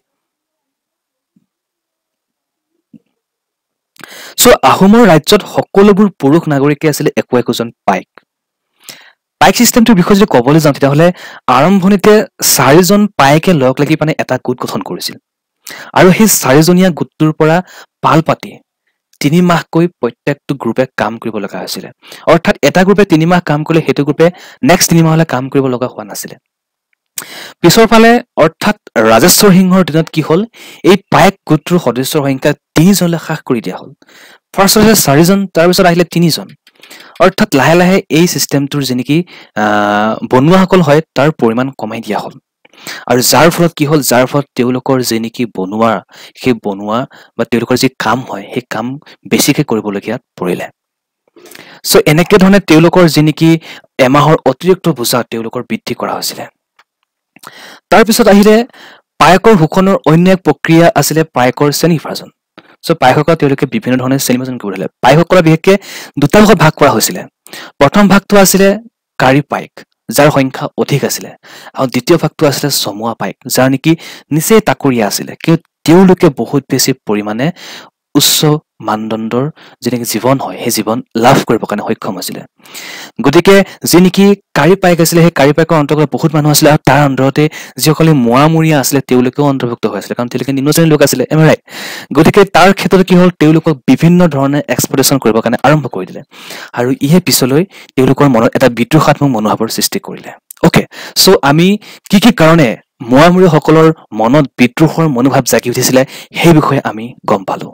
চ' আহোমৰ ৰাজ্যত সকলোবোৰ পুৰুষ নাগৰিকে আছিলে একোজন পাইক সিস্টেমটোৰ বিষয়ে যদি ক'বলৈ যাওঁ তেতিয়াহ'লে আৰম্ভণিতে 4জন পাইকে লগ লাগি মানে এটা গোট গঠন কৰিছিল আৰু সেই 4জনীয়া গোটটোৰ পৰা পাল পাতি 3 মাহকৈ প্ৰত্যেকটো গ্ৰুপে কাম কৰিব লগা হৈছিলে অৰ্থাৎ এটা গ্ৰুপে 3 মাহ কাম কৰিলে সেইটো গ্ৰুপে নেক্সট 3 মাহলৈ কাম কৰিব লগা হোৱা নাছিলে পিছৰ ফালে অৰ্থাৎ ৰাজেশ্বৰ সিংহৰ দিনত কি হ'ল এই পাইক গোটটোৰ সদস্যৰ সংখ্যা 3জনলৈ হ্ৰাস কৰি দিয়া হ'ল ফাৰ্ষ্ট হৈছিল 4জন তাৰ পিছত আহিলে 3জন অৰ্থাৎ লাহে লাহে এই সিস্টেমটোৰ যেনেকি বনুৱাসকল হয় তাৰ পৰিমাণ কমাই দিয়া হ'ল আৰু যাৰ ফলত কি হ'ল যাৰ ফলত তেওঁলোকৰ যেনেকি বনুৱা সেই বনুৱা বা তেওঁলোকৰ যি কাম হয় সেই কাম বেছিকৈ কৰিবলগীয়া পৰিলে চ' এনেকে ধৰণে তেওঁলোকৰ যেনেকি এমাহৰ অতিৰিক্ত বোজা তেওঁলোকৰ বৃদ্ধি কৰা হৈছিলে তাৰ পিছত আহিলে পাইকৰ শোষণৰ অন্য এক প্ৰক্ৰিয়া আছিলে পাইকৰ শ্ৰেণীভাজন চ' পাইকসকলক তেওঁলোকে বিভিন্ন ধৰণে শ্ৰেণীভাজন কৰিলে পাইকসকলক বিশেষকৈ দুটা ভাগত ভাগ কৰা হৈছিলে প্ৰথম ভাগটো আছিলে কাৰি পাইক যাৰ সংখ্যা অধিক আছিলে আৰু দ্বিতীয় ভাগটো আছিলে চমুৱা পাইক যাৰ নেকি নিচেই তাকৰীয়া আছিলে কিন্তু তেওঁলোকে বহুত বেছি পৰিমাণে উচ্চ মানদণ্ডৰ যেনেকৈ জীৱন হয় সেই জীৱন লাভ কৰিবৰ কাৰণে সক্ষম হৈছিলে গতিকে যি নেকি কাৰি পাইক আছিলে সেই কাৰি পাইকৰ অন্তৰ্গত বহুত মানুহ আছিলে আৰু তাৰ অন্তৰতে যিসকলে মৰামূৰীয়া আছিলে তেওঁলোকেও অন্তৰ্ভুক্ত হৈ আছিলে কাৰণ তেওঁলোকে নিম্ন শ্ৰেণীৰ লোক আছিলে এমৰাই গতিকে তাৰ ক্ষেত্ৰত কি হ'ল তেওঁলোকক বিভিন্ন ধৰণে এক্সপ্লইটেশ্যন কৰিবৰ কাৰণে আৰম্ভ কৰি দিলে আৰু ইহে পিছলৈ তেওঁলোকৰ মনত এটা বিদ্ৰোহাত্মক মনোভাৱৰ সৃষ্টি কৰিলে ওকে চ' আমি কি কাৰণে মৰামূৰীয়াসকলৰ মনত বিদ্ৰোহৰ মনোভাৱ জাগি উঠিছিলে সেই বিষয়ে আমি গম পালো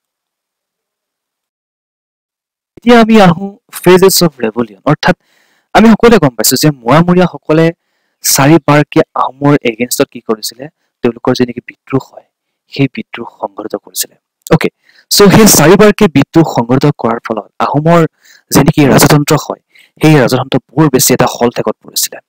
এতিয়া আমি আহো ফেজেছ অফ ৰেভলিউন অৰ্থাৎ আমি সকলোৱে গম পাইছো যে মৰামূৰীয়াসকলে 4বাৰকে আহোমৰ এগেইনষ্টত কি কৰিছিলে তেওঁলোকৰ যেনেকি বিদ্ৰোহ হয় সেই বিদ্ৰোহ সংঘটিত কৰিছিলে ওকে চ' সেই 4বাৰকে বিদ্ৰোহ সংঘটিত কৰাৰ ফলত আহোমৰ যেনেকি ৰাজতন্ত্ৰ হয় সেই ৰাজতন্ত্ৰ বৰ বেছি এটা হল ঠেকত পৰিছিলে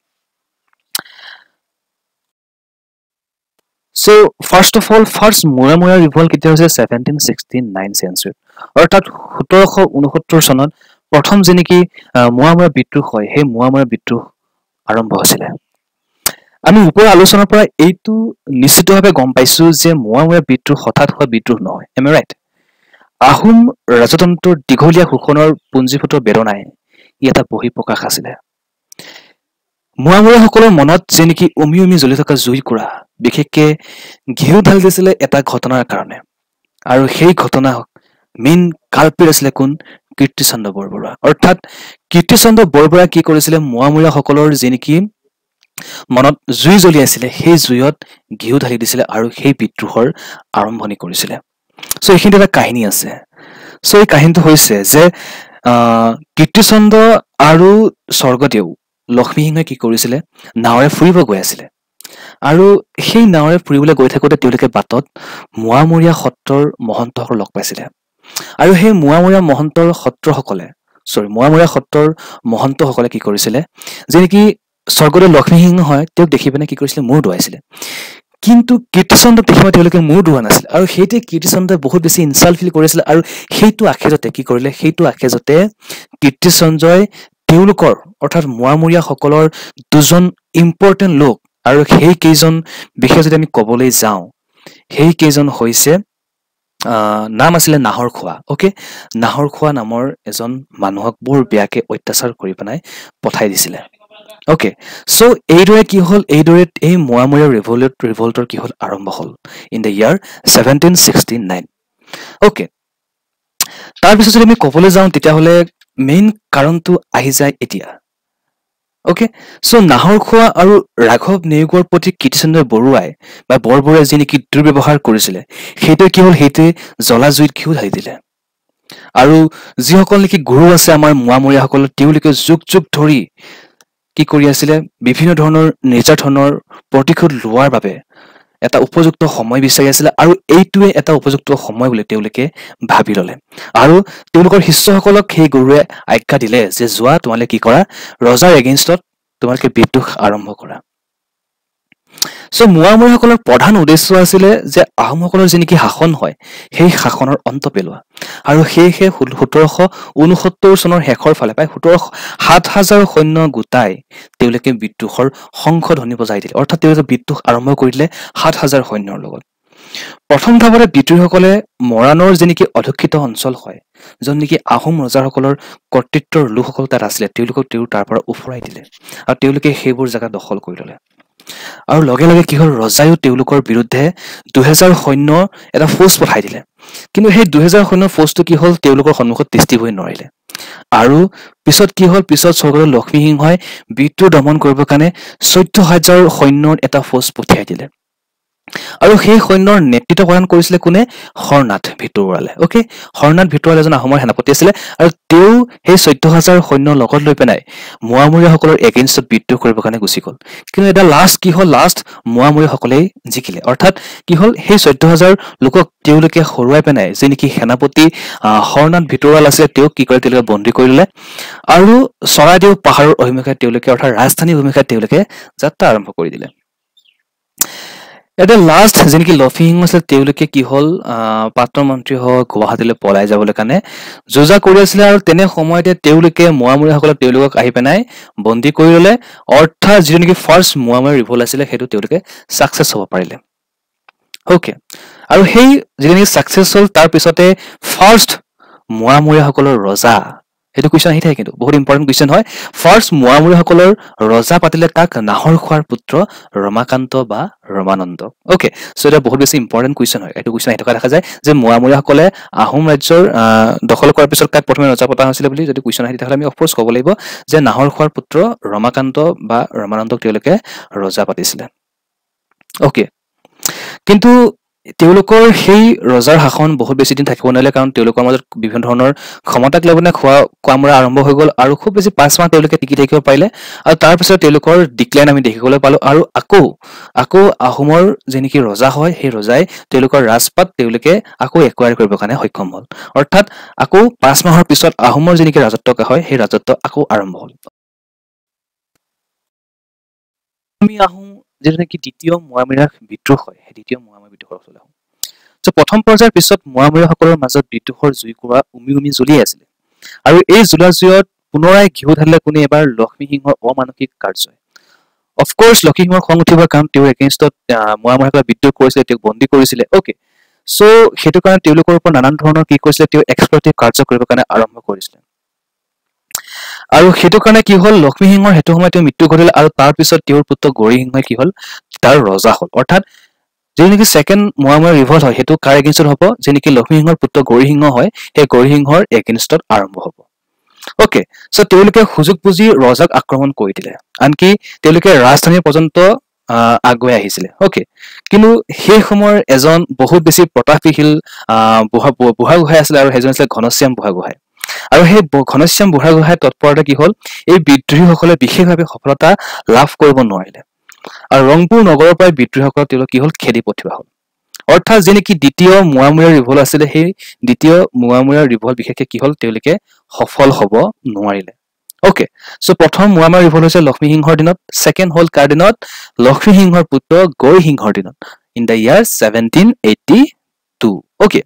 so' first of all first Moamoria revolt কেতিয়া হৈছিলে 1769 চেঞ্চুৰীত অৰ্থাৎ 1769 চনত প্ৰথম যে নেকি মোৱামৰীয়া বিদ্ৰোহ হয় সেই মোৱামৰীয়া বিদ্ৰোহ আৰম্ভ হৈছিলে আমি ওপৰৰ আলোচনাৰ পৰা এইটো নিশ্চিতভাৱে গম পাইছো যে মোৱামৰীয়া বিদ্ৰোহ হঠাৎ হোৱা বিদ্ৰোহ নহয় এম আই ৰাইট আহোম ৰাজতন্ত্ৰৰ দীঘলীয়া শোষণৰ পুঞ্জীভূত বেদনাই ই এটা বহিঃপ্ৰকাশ আছিলে মোৱামৰীয়াসকলৰ মনত যে নেকি উমি উমি জ্বলি থকা জুইকুৰা বিশেষকে ঘিউ ঢালি দিছিলে এটা ঘটনাৰ কাৰণে আৰু সেই ঘটনা মেইন কালপিত আছিলে কোন কীৰ্তিচন্দ্ৰ বৰবৰুৱা অৰ্থাৎ কীৰ্তিচন্দ্ৰ বৰবৰুৱা কি কৰিছিলে মোৱামৰীয়াসকলৰ যে নেকি মনত জুই জ্বলি আছিলে সেই জুইত ঘিউ ঢালি দিছিলে আৰু সেই বিদ্ৰোহৰ আৰম্ভণি কৰিছিলে সো এইখিনি এটা কাহিনী আছে সো এই কাহিনীটো হৈছে যে কীৰ্তিচন্দ্ৰ আৰু স্বৰ্গদেউ লক্ষ্মীসিংহে কি কৰিছিলে নাৱেৰে ফুৰিব গৈ আছিলে আৰু সেই নাৱেৰে ফুৰিবলৈ গৈ থাকোঁতে তেওঁলোকে বাটত মোৱামৰীয়া সত্ৰৰ মহন্তসকল লগ পাইছিলে আৰু সেই মোৱামৰীয়া সত্ৰৰ মহন্তসকলে কি কৰিছিলে যে নেকি স্বৰ্গদেউ লক্ষ্মীসিংহ হয় তেওঁক দেখি পিনে কি কৰিছিলে মূৰ দোৱাইছিলে কিন্তু কীৰ্তিচন্দ্ৰক দেখি তেওঁলোকে মূৰ দোৱা নাছিল আৰু সেইটোৱে কীৰ্তিচন্দ্ৰই বহুত বেছি ইনচাল্ট ফিল কৰিছিল আৰু সেইটো আখেজতে কি কৰিলে সেইটো আখেজতে কীৰ্তিচন্দ্ৰই তেওঁলোকৰ অৰ্থাৎ মোৱামৰীয়াসকলৰ দুজন ইম্পৰ্টেণ্ট লোক আৰু সেই কেইজন বিশেষ যদি আমি ক'বলৈ যাওঁ সেই কেইজন হৈছে নাম আছিলে নাহৰখোৱা ওকে নাহৰখোৱা নামৰ এজন মানুহক বৰ বেয়াকে অত্যাচাৰ কৰি পেলাই পঠাই দিছিলে ওকে সো এইদৰে কি হ'ল এইদৰে এই মোৱামৰীয়া ৰিভল্টৰ কি হ'ল আৰম্ভ হ'ল ইন দ্য ইয়াৰ 1769 ওকে তাৰপিছত যদি আমি ক'বলৈ যাওঁ তেতিয়াহ'লে মেইন কাৰণটো আহি যায় এতিয়া ওকে সো নাহৰখোৱা আৰু ৰাঘৱ নেওগৰ প্ৰতি কীৰ্তিচন্দ্ৰ বৰুৱাই বা বৰবৰুৱাই যি নেকি দুৰ্ব্যৱহাৰ কৰিছিলে সেইটোৱে কি হ'ল সেইটোৱে জ্বলা জুইত ঘিউ ঢালি দিলে আৰু যিসকল নেকি গুৰু আছে আমাৰ মোৱামৰীয়াসকলৰ তেওঁলোকে যুগ যুগ ধৰি কি কৰি আছিলে বিভিন্ন ধৰণৰ নিৰ্যাতনৰ প্ৰতিশোধ লোৱাৰ বাবে এটা উপযুক্ত সময় বিচাৰি আছিলে আৰু এইটোৱে এটা উপযুক্ত সময় বুলি তেওঁলোকে ভাবি ল'লে আৰু তেওঁলোকৰ শিষ্যসকলক সেই গুৰুৱে আজ্ঞা দিলে যে যোৱা তোমালোকে কি কৰা ৰজাৰ এগেইনষ্টত তোমালোকে বিদ্ৰোহ আৰম্ভ কৰা সো মোৱামৰীয়াসকলৰ প্ৰধান উদ্দেশ্য আছিলে যে আহোমসকলৰ যি নেকি শাসন হয় সেই শাসনৰ অন্ত পেলোৱা আৰু সেয়েহে 1769 চনৰ শেষৰ ফালে প্ৰায় 7,000 সৈন্য গোটাই তেওঁলোকে বিদ্ৰোহৰ শংখধ্বনি বজাই দিলে অৰ্থাৎ তেওঁলোকে বিদ্ৰোহ আৰম্ভ কৰি দিলে 7,000 সৈন্যৰ লগত প্ৰথম ধাপতে বিদ্ৰোহীসকলে মৰাণৰ যি নেকি অধ্যুষিত অঞ্চল হয় য'ত নেকি আহোম ৰজাসকলৰ কৰ্তৃত্বৰ লোকসকল তাত আছিলে তেওঁলোকক তাৰ পৰা উফৰাই দিলে আৰু তেওঁলোকে সেইবোৰ জাগা দখল কৰি ল'লে আৰু লগে লগে কি হ'ল ৰজায়ো তেওঁলোকৰ বিৰুদ্ধে 2000 সৈন্য এটা ফৌজ পঠাই দিলে কিন্তু সেই 2000 সৈন্যৰ ফৌজটো কি হ'ল তেওঁলোকৰ সন্মুখত তিষ্ঠি বহি নোৱাৰিলে আৰু পিছত কি হ'ল পিছত স্বৰ্গদেউ লক্ষ্মীসিংহই বিদ্ৰোহ দমন কৰিবৰ কাৰণে 14,000 সৈন্যৰ এটা ফৌজ পঠিয়াই দিলে আৰু সেই সৈন্যৰ নেতৃত্ব প্ৰদান কৰিছিলে কোনে হৰনাথ ভিতৰুৱালে ওকে হৰনাথ ভিতৰুৱালে এজন আহোমৰ সেনাপতি আছিলে আৰু তেওঁ সেই 14,000 সৈন্য লগত লৈ পেলাই মোৱামৰীয়াসকলৰ এগেইনষ্টত বিদ্ৰোহ কৰিবৰ কাৰণে গুচি গ'ল কিন্তু এটা লাষ্ট মোৱামৰীয়াসকলেই জিকিলে অৰ্থাৎ কি হ'ল সেই 14,000 লোকক তেওঁলোকে হৰুৱাই পেলাই যে নেকি সেনাপতি হৰনাথ ভিতৰুৱাল আছিলে তেওঁক কি কৰে তেওঁলোকে বন্দী কৰি ল'লে আৰু চৰাইদেউ পাহাৰৰ অভিমুখে তেওঁলোকে অৰ্থাৎ ৰাজধানী অভিমুখে তেওঁলোকে যাত্ৰা আৰম্ভ কৰি দিলে এটা লাষ্ট যে নেকি লক্ষ্মীসিংহ আছিলে তেওঁলোকে কি হ'ল প্ৰাক্তন মন্ত্ৰী হৈ গুৱাহাটীলৈ পলাই যাবলৈ কাৰণে যোজা কৰি আছিলে আৰু তেনে সময়তে তেওঁলোকে মোৱামৰীয়াসকলক তেওঁলোকক আহি পেলাই বন্দী কৰি ল'লে অৰ্থাৎ যিটো নেকি ফাৰ্ষ্ট মোৱামৰীয়া ৰিভল্ট আছিলে সেইটো তেওঁলোকে ছাকচেছ হ'ব পাৰিলে ওকে আৰু সেই যিটো নেকি ছাকচেছ হ'ল তাৰ পিছতে ফাৰ্ষ্ট মোৱামৰীয়াসকলৰ ৰজা এইটো কুৱেশ্যন আহি থাকে কিন্তু বহুত ইম্পৰ্টেণ্ট কুৱেশ্যন হয় ফাৰ্ষ্ট মোৱামৰীয়াসকলৰ ৰজা পাতিলে কাক নাহৰখোৱাৰ পুত্ৰ ৰমাকান্ত বা ৰমানন্দ ওকে সো এটা বহুত বেছি ইম্পৰ্টেণ্ট কুৱেশ্যন হয় এইটো কুৱেশ্যন আহি থকা দেখা যায় যে মোৱামৰীয়াসকলে আহোম ৰাজ্যৰ দখল কৰাৰ পিছত কাক প্ৰথমে ৰজা পতা হৈছিলে বুলি যদি কুৱেশ্যন আহি থাকে আমি অফক'ৰ্ছ ক'ব লাগিব যে নাহৰখোৱাৰ পুত্ৰ ৰমাকান্ত বা ৰমানন্দক তেওঁলোকে ৰজা পাতিছিলে ওকে কিন্তু তেওঁলোকৰ সেই ৰজাৰ শাসন বহুত বেছি দিন থাকিব নোৱাৰিলে কাৰণ তেওঁলোকৰ মাজত বিভিন্ন ধৰণৰ ক্ষমতাক লৈ পেলাই খোৱা মৰা আৰম্ভ হৈ গ'ল আৰু খুব বেছি 5 মাহ তেওঁলোকে টিকি থাকিব পাৰিলে আৰু তাৰপিছত তেওঁলোকৰ ডিক্লাইন আমি দেখিবলৈ পালোঁ আৰু আকৌ আহোমৰ যে নেকি ৰজা হয় সেই ৰজাই তেওঁলোকৰ ৰাজপাট তেওঁলোকে আকৌ একুৱায়াৰ কৰিবৰ কাৰণে সক্ষম হ'ল অৰ্থাৎ আকৌ 5 মাহৰ পিছত আহোমৰ যে নেকি ৰাজত্ব হয় সেই ৰাজত্ব আকৌ আৰম্ভ হ'ল আমি আহোম যেটো নেকি দ্বিতীয় মোৱামৰীয়া বিদ্ৰোহ হয় সেই দ্বিতীয় মোৱামৰীয়া বিদ্ৰোহৰ ওচৰলৈ আহোঁ So প্ৰথম পৰ্যায়ৰ পিছত মোৱামৰীয়াসকলৰ মাজত বিদ্ৰোহৰ জুইকুৰা উমি জ্বলি আছিল আৰু এই জুলা জুইত পুনৰাই ঘিউ ঢালিলে কোনে এবাৰ লক্ষ্মী সিংহৰ অমানসিক কাৰ্যই অফ কোৰ্স লক্ষ্মী সিংহৰ খং উঠিবৰ কাৰণ তেওঁ এগেইনষ্টত মোৱামৰীয়াসকলে বিদ্ৰোহ কৰিছিলে তেওঁক বন্দী কৰিছিলে ওকে সো হেতু কাৰণে তেওঁলোকৰ ওপৰত নানান ধৰণৰ কি কৰিছিলে তেওঁ এক্সপ্লইটিভ কাৰ্য কৰিবৰ কাৰণে আৰম্ভ কৰিছিলে আৰু হেতু কাৰণে কি হল লক্ষ্মী সিংহৰ হেতু সময় তেওঁ মৃত্যু ঘটিল আৰু তাৰ পিছত তেওঁৰ পুত্ৰ গৌৰী সিংহই কি হল তাৰ ৰজা হল অৰ্থাৎ যে নেকি সেকেন্ড মোৱামৰীয়া ৰিভল্ট হয় হেতু কাৰ এগেইনষ্টত হ'ব যে নেকি লক্ষ্মী সিংহৰ পুত্ৰ গৌৰী সিংহ হয় সেই গৌৰী সিংহৰ এগেইনষ্টত আৰম্ভ হ'ব ওকে সো তেওঁলোকে সুযোগ বুজি ৰজাক আক্ৰমণ কৰি দিলে আনকি তেওঁলোকে ৰাজধানী পৰ্যন্ত আগুৱাই আহিছিলে ওকে কিন্তু সেই সময়ৰ এজন বহুত বেছি প্ৰতাপশীল বুঢ়াগোহাঁই আছিল আৰু সেইজন আছিল ঘনশ্যাম বুঢ়াগোহাঁই আৰু সেই ঘনশ্যাম বুঢ়াগোহাঁই তৎপৰতা কি হল এই বিদ্ৰোহীসকলে বিশেষভাৱে সফলতা লাভ কৰিব নোৱাৰিলে আৰু ৰংপুৰ নগৰৰ পৰা বিদ্ৰোহীসকল তেওঁলোক কি হল খেদি পঠিওৱা হল অৰ্থাৎ যে নেকি দ্বিতীয় মোৱামৰীয়া ৰিভল্ট আছিলে সেই দ্বিতীয় মোৱামৰীয়া ৰিভল্ট বিশেষকৈ কি হল তেওঁলোকে সফল হ'ব নোৱাৰিলে ওকে সো প্ৰথম মোৱামৰীয়া ৰিভল্ট হৈছে লক্ষ্মী সিংহৰ দিনত সেকেন্ড হল কাৰ দিনত লক্ষ্মী সিংহৰ পুত্ৰ গৌৰী সিংহৰ দিনত ইন দা ইয়াৰ 1782 ওকে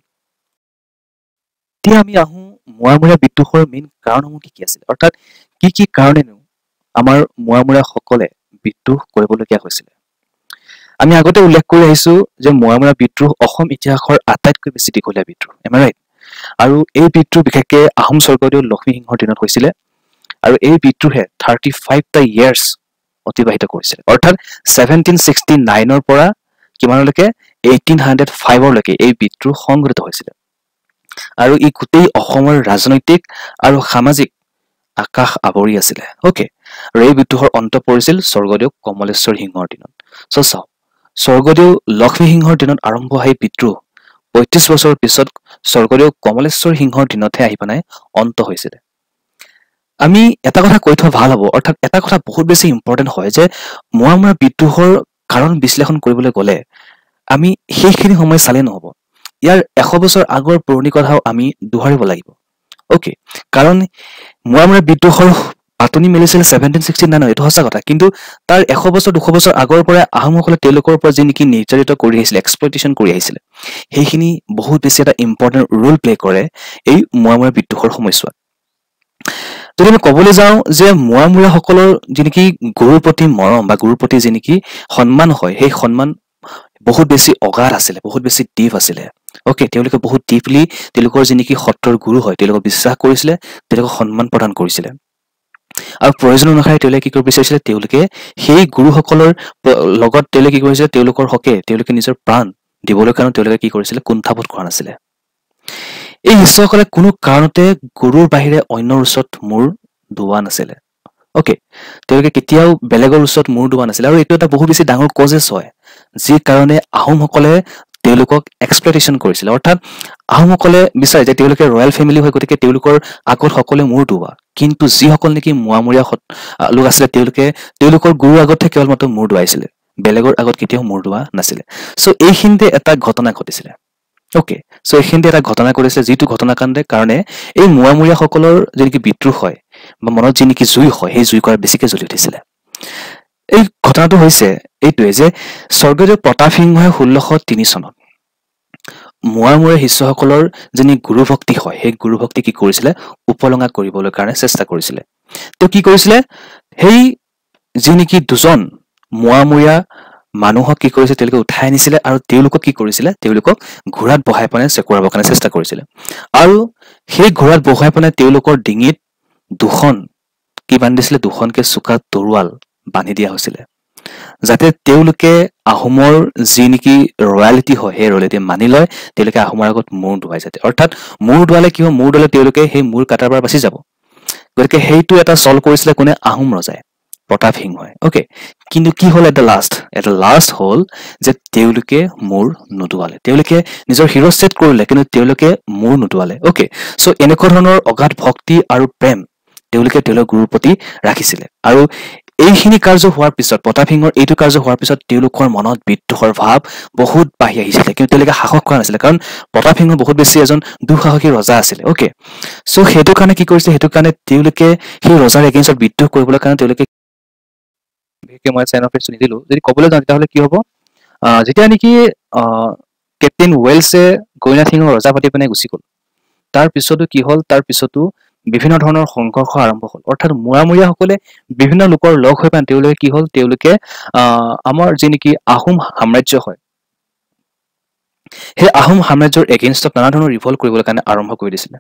এতিয়া আমি আহো মোৱামৰীয়া বিদ্ৰোহৰ মেইন কাৰণসমূহ কি আছিল অৰ্থাৎ কি কাৰণেনো আমাৰ মোৱামৰীয়াসকলে বিদ্ৰোহ কৰিবলগীয়া হৈছিল আমি আগতে উল্লেখ কৰি আহিছো যে মোৱামৰীয়া বিদ্ৰোহ অসম ইতিহাসৰ আটাইতকৈ বেছি দীঘলীয়া বিদ্ৰোহ এম আই ৰাইট আৰু এই বিদ্ৰোহ বিশেষকৈ আহোম স্বৰ্গদেউ লক্ষ্মী সিংহৰ দিনত হৈছিলে আৰু এই বিদ্ৰোহে 35 টা ইয়াৰ্স অতিবাহিত কৰিছিল অৰ্থাৎ 1769 ৰ পৰা কিমানলৈকে 1805 লৈকে এই বিদ্ৰোহ সংঘটিত হৈছিল আৰু ই গোটেই অসমৰ ৰাজনৈতিক আৰু সামাজিক আকাশ আৱৰি আছিল ওকে আৰু এই বিদ্ৰোহৰ অন্ত পৰিছিল স্বৰ্গদেউ কমলেশ্বৰ সিংহৰ দিনত সো চাও স্বৰ্গদেউ লক্ষ্মী সিংহৰ দিনত আৰম্ভ হৈ বিদ্ৰোহ 35 বছৰৰ পিছত স্বৰ্গদেউ কমলেশ্বৰ সিংহৰ দিনতহে আহি পানাই অন্ত হৈছিল আমি এটা কথা কৈ থোৱা ভাল হ'ব অৰ্থাৎ এটা কথা বহুত বেছি ইম্পৰ্টেন্ট হয় যে মোৱামৰীয়া বিদ্ৰোহৰ কাৰণ বিশ্লেষণ কৰিবলৈ গলে আমি সেইখিনি সময় চালে নহব ইয়াৰ 100 বছৰ আগৰ পুৰণি কথাও আমি দুহাৰিব লাগিব ওকে কাৰণ মোৱামৰীয়া বিদ্ৰোহৰ পাতনি মেলিছিল 1769 এটো সঁচা কথা কিন্তু তাৰ 100 বছৰ 200 বছৰ আগৰ পৰা আহোমসকলে তেওঁলোকৰ ওপৰত যে নেকি নিৰ্যাতিত কৰি আহিছিল এক্সপ্লইটেশন কৰি আহিছিল সেইখিনি বহুত বেছি এটা ইম্পৰ্টেন্ট ৰোল প্লে কৰে এই মোৱামৰীয়া বিদ্ৰোহৰ সময়ছোৱাত যদি আমি কবলৈ যাওঁ যে মোৱামৰীয়াসকলৰ যে নেকি গুৰুৰ প্ৰতি মৰম বা গুৰুৰ প্ৰতি যে নেকি সন্মান হয় সেই সন্মান বহুত বেছি অগাধ আছিল বহুত বেছি ডিপ আছিল ওকে তেওঁলোকে বহুত ডিপলি তেওঁলোকৰ যে নেকি সত্ৰৰ গুৰু হয় তেওঁলোকক বিশ্বাস কৰিছিল তেওঁলোকক সন্মান প্ৰদান কৰিছিল আৰু প্ৰয়োজন অনুসাৰে তেওঁলোকে কি কৰিব বিচাৰিছিল তেওঁলোকে সেই গুৰুসকলৰ লগত তেওঁলোকে কি কৰিছিল তেওঁলোকৰ হকে তেওঁলোকে নিজৰ প্ৰাণ দিবলৈ কাৰণ তেওঁলোকে কি কৰিছিল কুণ্ঠাবোধ কৰা নাছিল এই শিষ্যসকলে কোনো কাৰণতে গুৰুৰ বাহিৰে অন্যৰ ওচৰত মূৰ দুৱা নাছিল ওকে তেওঁলোকে কেতিয়াও বেলেগৰ ওচৰত মূৰ দুৱা নাছিল আৰু এটো এটা বহুত বেছি ডাঙৰ কজেছ হয় যি কাৰণে আহোমসকলে তেওঁলোকক এক্সপ্লইটেশন কৰিছিল অৰ্থাৎ আহোমসকলে বিচাৰে যে তেওঁলোকে ৰয়্যাল ফ্যামিলি হৈ গতিকে তেওঁলোকৰ আগত সকলে মূৰ দুৱা কিন্তু যি সকল নেকি মোৱামৰীয়া লোক আছিল তেওঁলোকৰ গুৰুৰ আগতহে কেৱল মাত্ৰ মূৰ দুৱাইছিল বেলেগৰ আগত কেতিয়াও মূৰ দুৱা নাছিল সো এইখিনিতে এটা ঘটনা ঘটিছিল ওকে সো এইখিনিতে এটা ঘটনা কৰিছিল যেটো ঘটনাকাণ্ডে কাৰণে এই মোৱামৰীয়াসকলৰ যে নেকি বিদ্ৰোহ হয় বা মনত যে নেকি জুই হয় সেই জুই কৰা বেছিকৈ জ্বলি উঠিছিল এই ঘটনাটো হৈছে এইটোৱে যে স্বৰ্গদেউ প্ৰতাপ সিংহই 1603 চনত মোৱামৰীয়া শিষ্যসকলৰ যিনি গুৰু ভক্তি হয় সেই গুৰু ভক্তি কি কৰিছিল উপলঙা কৰিবলৈ কাৰণে চেষ্টা কৰিছিল তেওঁ কি কৰিছিল সেই যি নেকি দুজন মোৱামৰীয়া মানুহক কি কৰিছিল তেওঁলোকে উঠাই আনিছিল আৰু তেওঁলোকক কি কৰিছিল তেওঁলোকক ঘোঁৰাত বহাই পানে চেকুৰাবৰ কাৰণে চেষ্টা কৰিছিল আৰু সেই ঘোঁৰাত বহাই পানে তেওঁলোকৰ ডিঙিত দুখন কি বান্ধি দিছিল দুখনকে চুকা তৰোৱাল বান্ধি দিয়া হৈছিল যাতে তেওঁলোকে আহোমৰ যি নেকি ৰয়্যালিটি হয় সেই ৰয়্যালিটি মানি লয় তেওঁলোকে আহোমৰ আগত মূৰ দুৱাই যাতে অৰ্থাৎ মূৰ দুৱালে কি হয় মূৰ দুৱালে তেওঁলোকে সেই মূৰ কাটাৰ পৰা বাচি যাব গতিকে সেইটো এটা সল কৰিছিল কোনে আহোম ৰজাই প্ৰতাপ সিংহই ওকে কিন্তু কি হল এটা লাষ্ট হল যে তেওঁলোকে মূৰ নুদুৱালে তেওঁলোকে নিজৰ হিৰোছেট কৰিলে কিন্তু তেওঁলোকে মূৰ নুদুৱালে ওকে সো এনেকুৱা ধৰণৰ অগাধ ভক্তি আৰু প্ৰেম তেওঁলোকে তেওঁলোকৰ গুৰুৰ প্ৰতি ৰাখিছিল আৰু এইখিনি কাৰ্য হোৱাৰ পিছত প্ৰতাপ সিংহৰ এইটো কাৰ্য হোৱাৰ পিছত তেওঁলোকৰ মনত বিদ্ৰোহৰ ভাৱ বহুত বাঢ়ি আহিছিল কিন্তু তেওঁলোকে সাহস কৰা নাছিল কাৰণ প্ৰতাপ সিংহ বহুত বেছি এজন দুঃসাহসী ৰজা আছিল ওকে সো হেতু কাৰণে কি কৰিছে হেতু কাৰণে তেওঁলোকে সেই ৰজাৰ এগেইনষ্টত বিদ্ৰোহ কৰিবলৈ কাৰণে তেওঁলোকে মই সাইন অফ নিদিলো যদি কবলৈ যাওঁ তেতিয়াহলে কি হ'ব যেতিয়া নেকি কেপ্টেইন ৱেলছে গৰিনাথ সিংহক ৰজা পাতি পিনে গুচি গ'ল তাৰ পিছতো কি হ'ল তাৰ পিছতো বিভিন্ন ধৰণৰ সংঘৰ্ষ আৰম্ভ হ'ল অৰ্থাৎ মুৰামুৰীয়াসকলে বিভিন্ন লোকৰ লগ হৈ পান তেওঁলোকে কি হ'ল তেওঁলোকে আমাৰ যি নেকি আহোম সাম্ৰাজ্য হয় সেই আহোম সাম্ৰাজ্যৰ এগেইনষ্টত নানা ধৰণৰ ৰিভল্ট কৰিবলৈ কাৰণে আৰম্ভ কৰি দিছিলে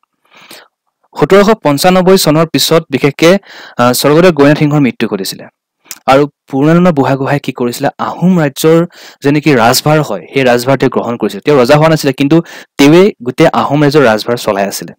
1795 চনৰ পিছত বিশেষকে স্বৰ্গদেউ গৰিনাথ সিংহৰ মৃত্যু ঘটিছিলে আৰু পূৰ্ণানন্দ বুঢ়াগোহাঁই কি কৰিছিলে আহোম ৰাজ্যৰ যে নেকি ৰাজভাৰ হয় সেই ৰাজভাৰ তেওঁ গ্ৰহণ কৰিছিল তেওঁ ৰজা হোৱা নাছিলে কিন্তু তেওঁৱে গোটেই আহোম ৰাজ্যৰ ৰাজভাৰ চলাই আছিলে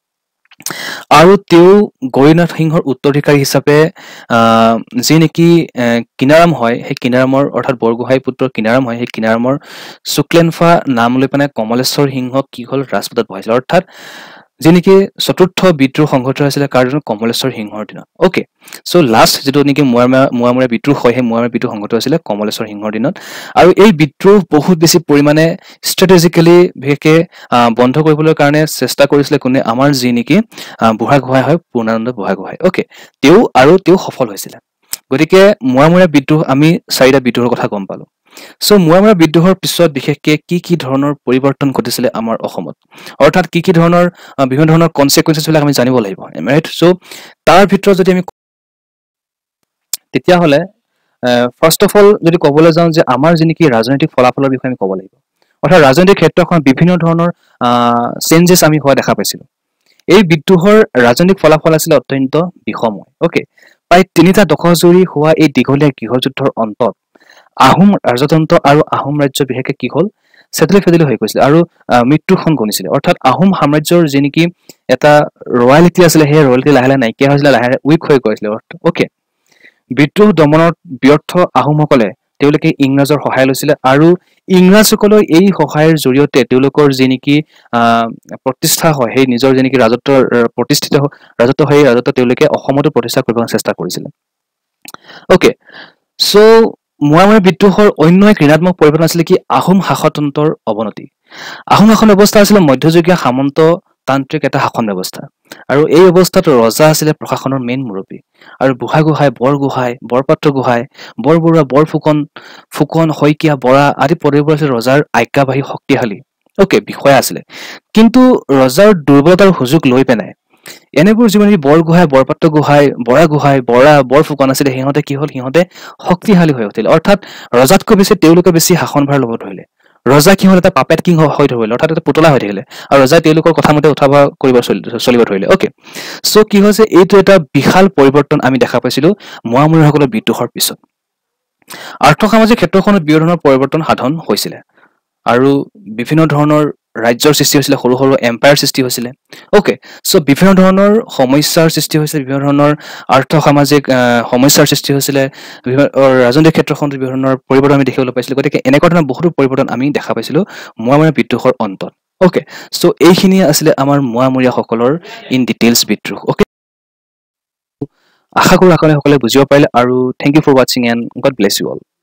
আৰু তেওঁ গৰিনাথ সিংহৰ উত্তৰাধিকাৰী হিচাপে যি নেকি কিনাৰাম হয় সেই কিনাৰামৰ অৰ্থাৎ বৰগোহাঁই পুত্ৰ কিনাৰাম হয় সেই কিনাৰামৰ শুক্লেনফা নাম লৈ পেলাই কমলেশ্বৰ সিংহক কি হ'ল ৰাজপাটত বহাইছিল অৰ্থাৎ যি নেকি চতুৰ্থ বিদ্ৰোহ সংঘটিত হৈছিলে কাৰ দিনত কমলেশ্বৰ সিংহৰ দিনত অ'কে চ' লাষ্ট যিটো নেকি মুৱামুৰীয়া বিদ্ৰোহ হয় সেই মুৱামুৰীয়া বিদ্ৰোহ সংঘটিত হৈছিলে কমলেশ্বৰ সিংহৰ দিনত আৰু এই বিদ্ৰোহ বহুত বেছি পৰিমাণে ষ্ট্ৰেটেজিকেলি বিশেষকৈ বন্ধ কৰিবলৈ কাৰণে চেষ্টা কৰিছিলে কোনে আমাৰ যি নেকি বুঢ়াগোহাঁই হয় পূৰ্ণানন্দ বুঢ়াগোহাঁই অ'কে তেওঁ সফল হৈছিলে গতিকে মুৱামুৰীয়া বিদ্ৰোহ আমি 4টা বিদ্ৰোহৰ কথা গম পালো চ' মুৱামুৰীয়া বিদ্ৰোহৰ পিছত বিশেষকে কি ধৰণৰ পৰিৱৰ্তন ঘটিছিলে আমাৰ অসমত অৰ্থাৎ কি ধৰণৰ বিভিন্ন ধৰণৰ কনচিকুৱেন্সেছ বিলাক আমি জানিব লাগিব ৰাইট চ' তাৰ ভিতৰত যদি আমি তেতিয়াহ'লে ফাৰ্ষ্ট অফ অল যদি ক'বলৈ যাওঁ যে আমাৰ যি নেকি ৰাজনৈতিক ফলাফলৰ বিষয়ে আমি ক'ব লাগিব অৰ্থাৎ ৰাজনৈতিক ক্ষেত্ৰখন বিভিন্ন ধৰণৰ চেঞ্জেছ আমি হোৱা দেখা পাইছিলোঁ এই বিদ্ৰোহৰ ৰাজনৈতিক ফলাফল আছিলে অত্যন্ত বিষময় অ'কে প্ৰায় 3টা দশক জুৰি হোৱা এই দীঘলীয়া গৃহযুদ্ধৰ অন্তত আহোম ৰাজতন্ত্ৰ আৰু আহোম ৰাজ্য বিশেষকৈ কি হ'ল চেটেলি হৈ গৈছিলে আৰু মৃত্যুখন গণিছিলে অৰ্থাৎ আহোম সাম্ৰাজ্যৰ যি নেকি এটা ৰয়েলিটি আছিলে সেই ৰয়েলিটি লাহে লাহে নাইকিয়া হৈছিলে লাহে লাহে উইক হৈ গৈছিলে অ'কে বিদ্ৰোহ দমনত ব্যৰ্থ আহোমসকলে তেওঁলোকে ইংৰাজৰ সহায় লৈছিলে আৰু ইংৰাজসকলৰ এই সহায়ৰ জৰিয়তে তেওঁলোকৰ যি নেকি প্ৰতিষ্ঠা হয় সেই নিজৰ যি নেকি প্ৰতিষ্ঠিত ৰাজত্ব সেই ৰাজত্ব তেওঁলোকে অসমতো প্ৰতিষ্ঠা কৰিবলৈ চেষ্টা কৰিছিলে অ'কে চ' মুৱামুৰীয়া বিদ্ৰোহৰ অন্য এক ঋণাত্মক পৰিৱৰ্তন আছিলে কি আহোম শাসনতন্ত্ৰৰ অৱনতি আহোম শাসন ব্যৱস্থা আছিলে মধ্যযুগীয় সামন্ততান্ত্ৰিক এটা শাসন ব্যৱস্থা আৰু এই অৱস্থাত ৰজা আছিলে প্ৰশাসনৰ মেইন মুৰব্বী আৰু বুঢ়াগোহাঁই বৰগোহাঁই বৰপাত্ৰ গোহাঁই বৰবৰুৱা ফুকন শইকীয়া বৰা আদি পদবীবোৰ আছিলে ৰজাৰ আজ্ঞাবাহী শক্তিশালী অ'কে বিষয়া আছিলে কিন্তু ৰজাৰ দুৰ্বলতাৰ সুযোগ লৈ পেলাই এনেবোৰ যিমান বৰগোহাঁই বৰপাত্ৰ গোহাঁই বৰফুকন আছিলে সিহঁতে কি হ'ল সিহঁতে শক্তিশালী হৈ উঠিল অৰ্থাৎ ৰজাতকৈ বেছি তেওঁলোকে বেছি শাসনভাৰ ল'ব ধৰিলে ৰজা কি হ'ল এটা পাপেট কিং হৈ ধৰিলে অৰ্থাৎ এটা পুতলা হৈ থাকিলে আৰু ৰজাই তেওঁলোকৰ কথা মতে উঠাব কৰিব চলিব ধৰিলে অ'কে চ' কি হৈছে এইটো এটা বিশাল পৰিৱৰ্তন আমি দেখা পাইছিলো মুৱামুৰীয়াসকলৰ বিদ্ৰোহৰ পিছত আৰ্থ সামাজিক ক্ষেত্ৰখনত বিভিন্ন ধৰণৰ পৰিৱৰ্তন সাধন হৈছিলে আৰু বিভিন্ন ধৰণৰ ৰাজ্যৰ সৃষ্টি হৈছিলে সৰু সৰু এম্পায়াৰ সৃষ্টি হৈছিলে অ'কে চ' বিভিন্ন ধৰণৰ সমস্যাৰ সৃষ্টি হৈছিলে বিভিন্ন ধৰণৰ আৰ্থ সামাজিক সমস্যাৰ সৃষ্টি হৈছিলে ৰাজনৈতিক ক্ষেত্ৰখনত বিভিন্ন ধৰণৰ পৰিৱৰ্তন আমি দেখিবলৈ পাইছিলোঁ গতিকে এনেকুৱা ধৰণৰ বহুতো পৰিৱৰ্তন আমি দেখা পাইছিলোঁ মুৱামুৰীয়া বিদ্ৰোহৰ অন্তত অ'কে চ' এইখিনিয়ে আছিলে আমাৰ মুৱামুৰীয়াসকলৰ ইন ডিটেইলছ বিদ্ৰোহ অ'কে আশা কৰোঁ আপোনালোকে সকলোৱে বুজিব পাৰিলে আৰু থেংক ইউ ফৰ ৱাচিং and God bless you all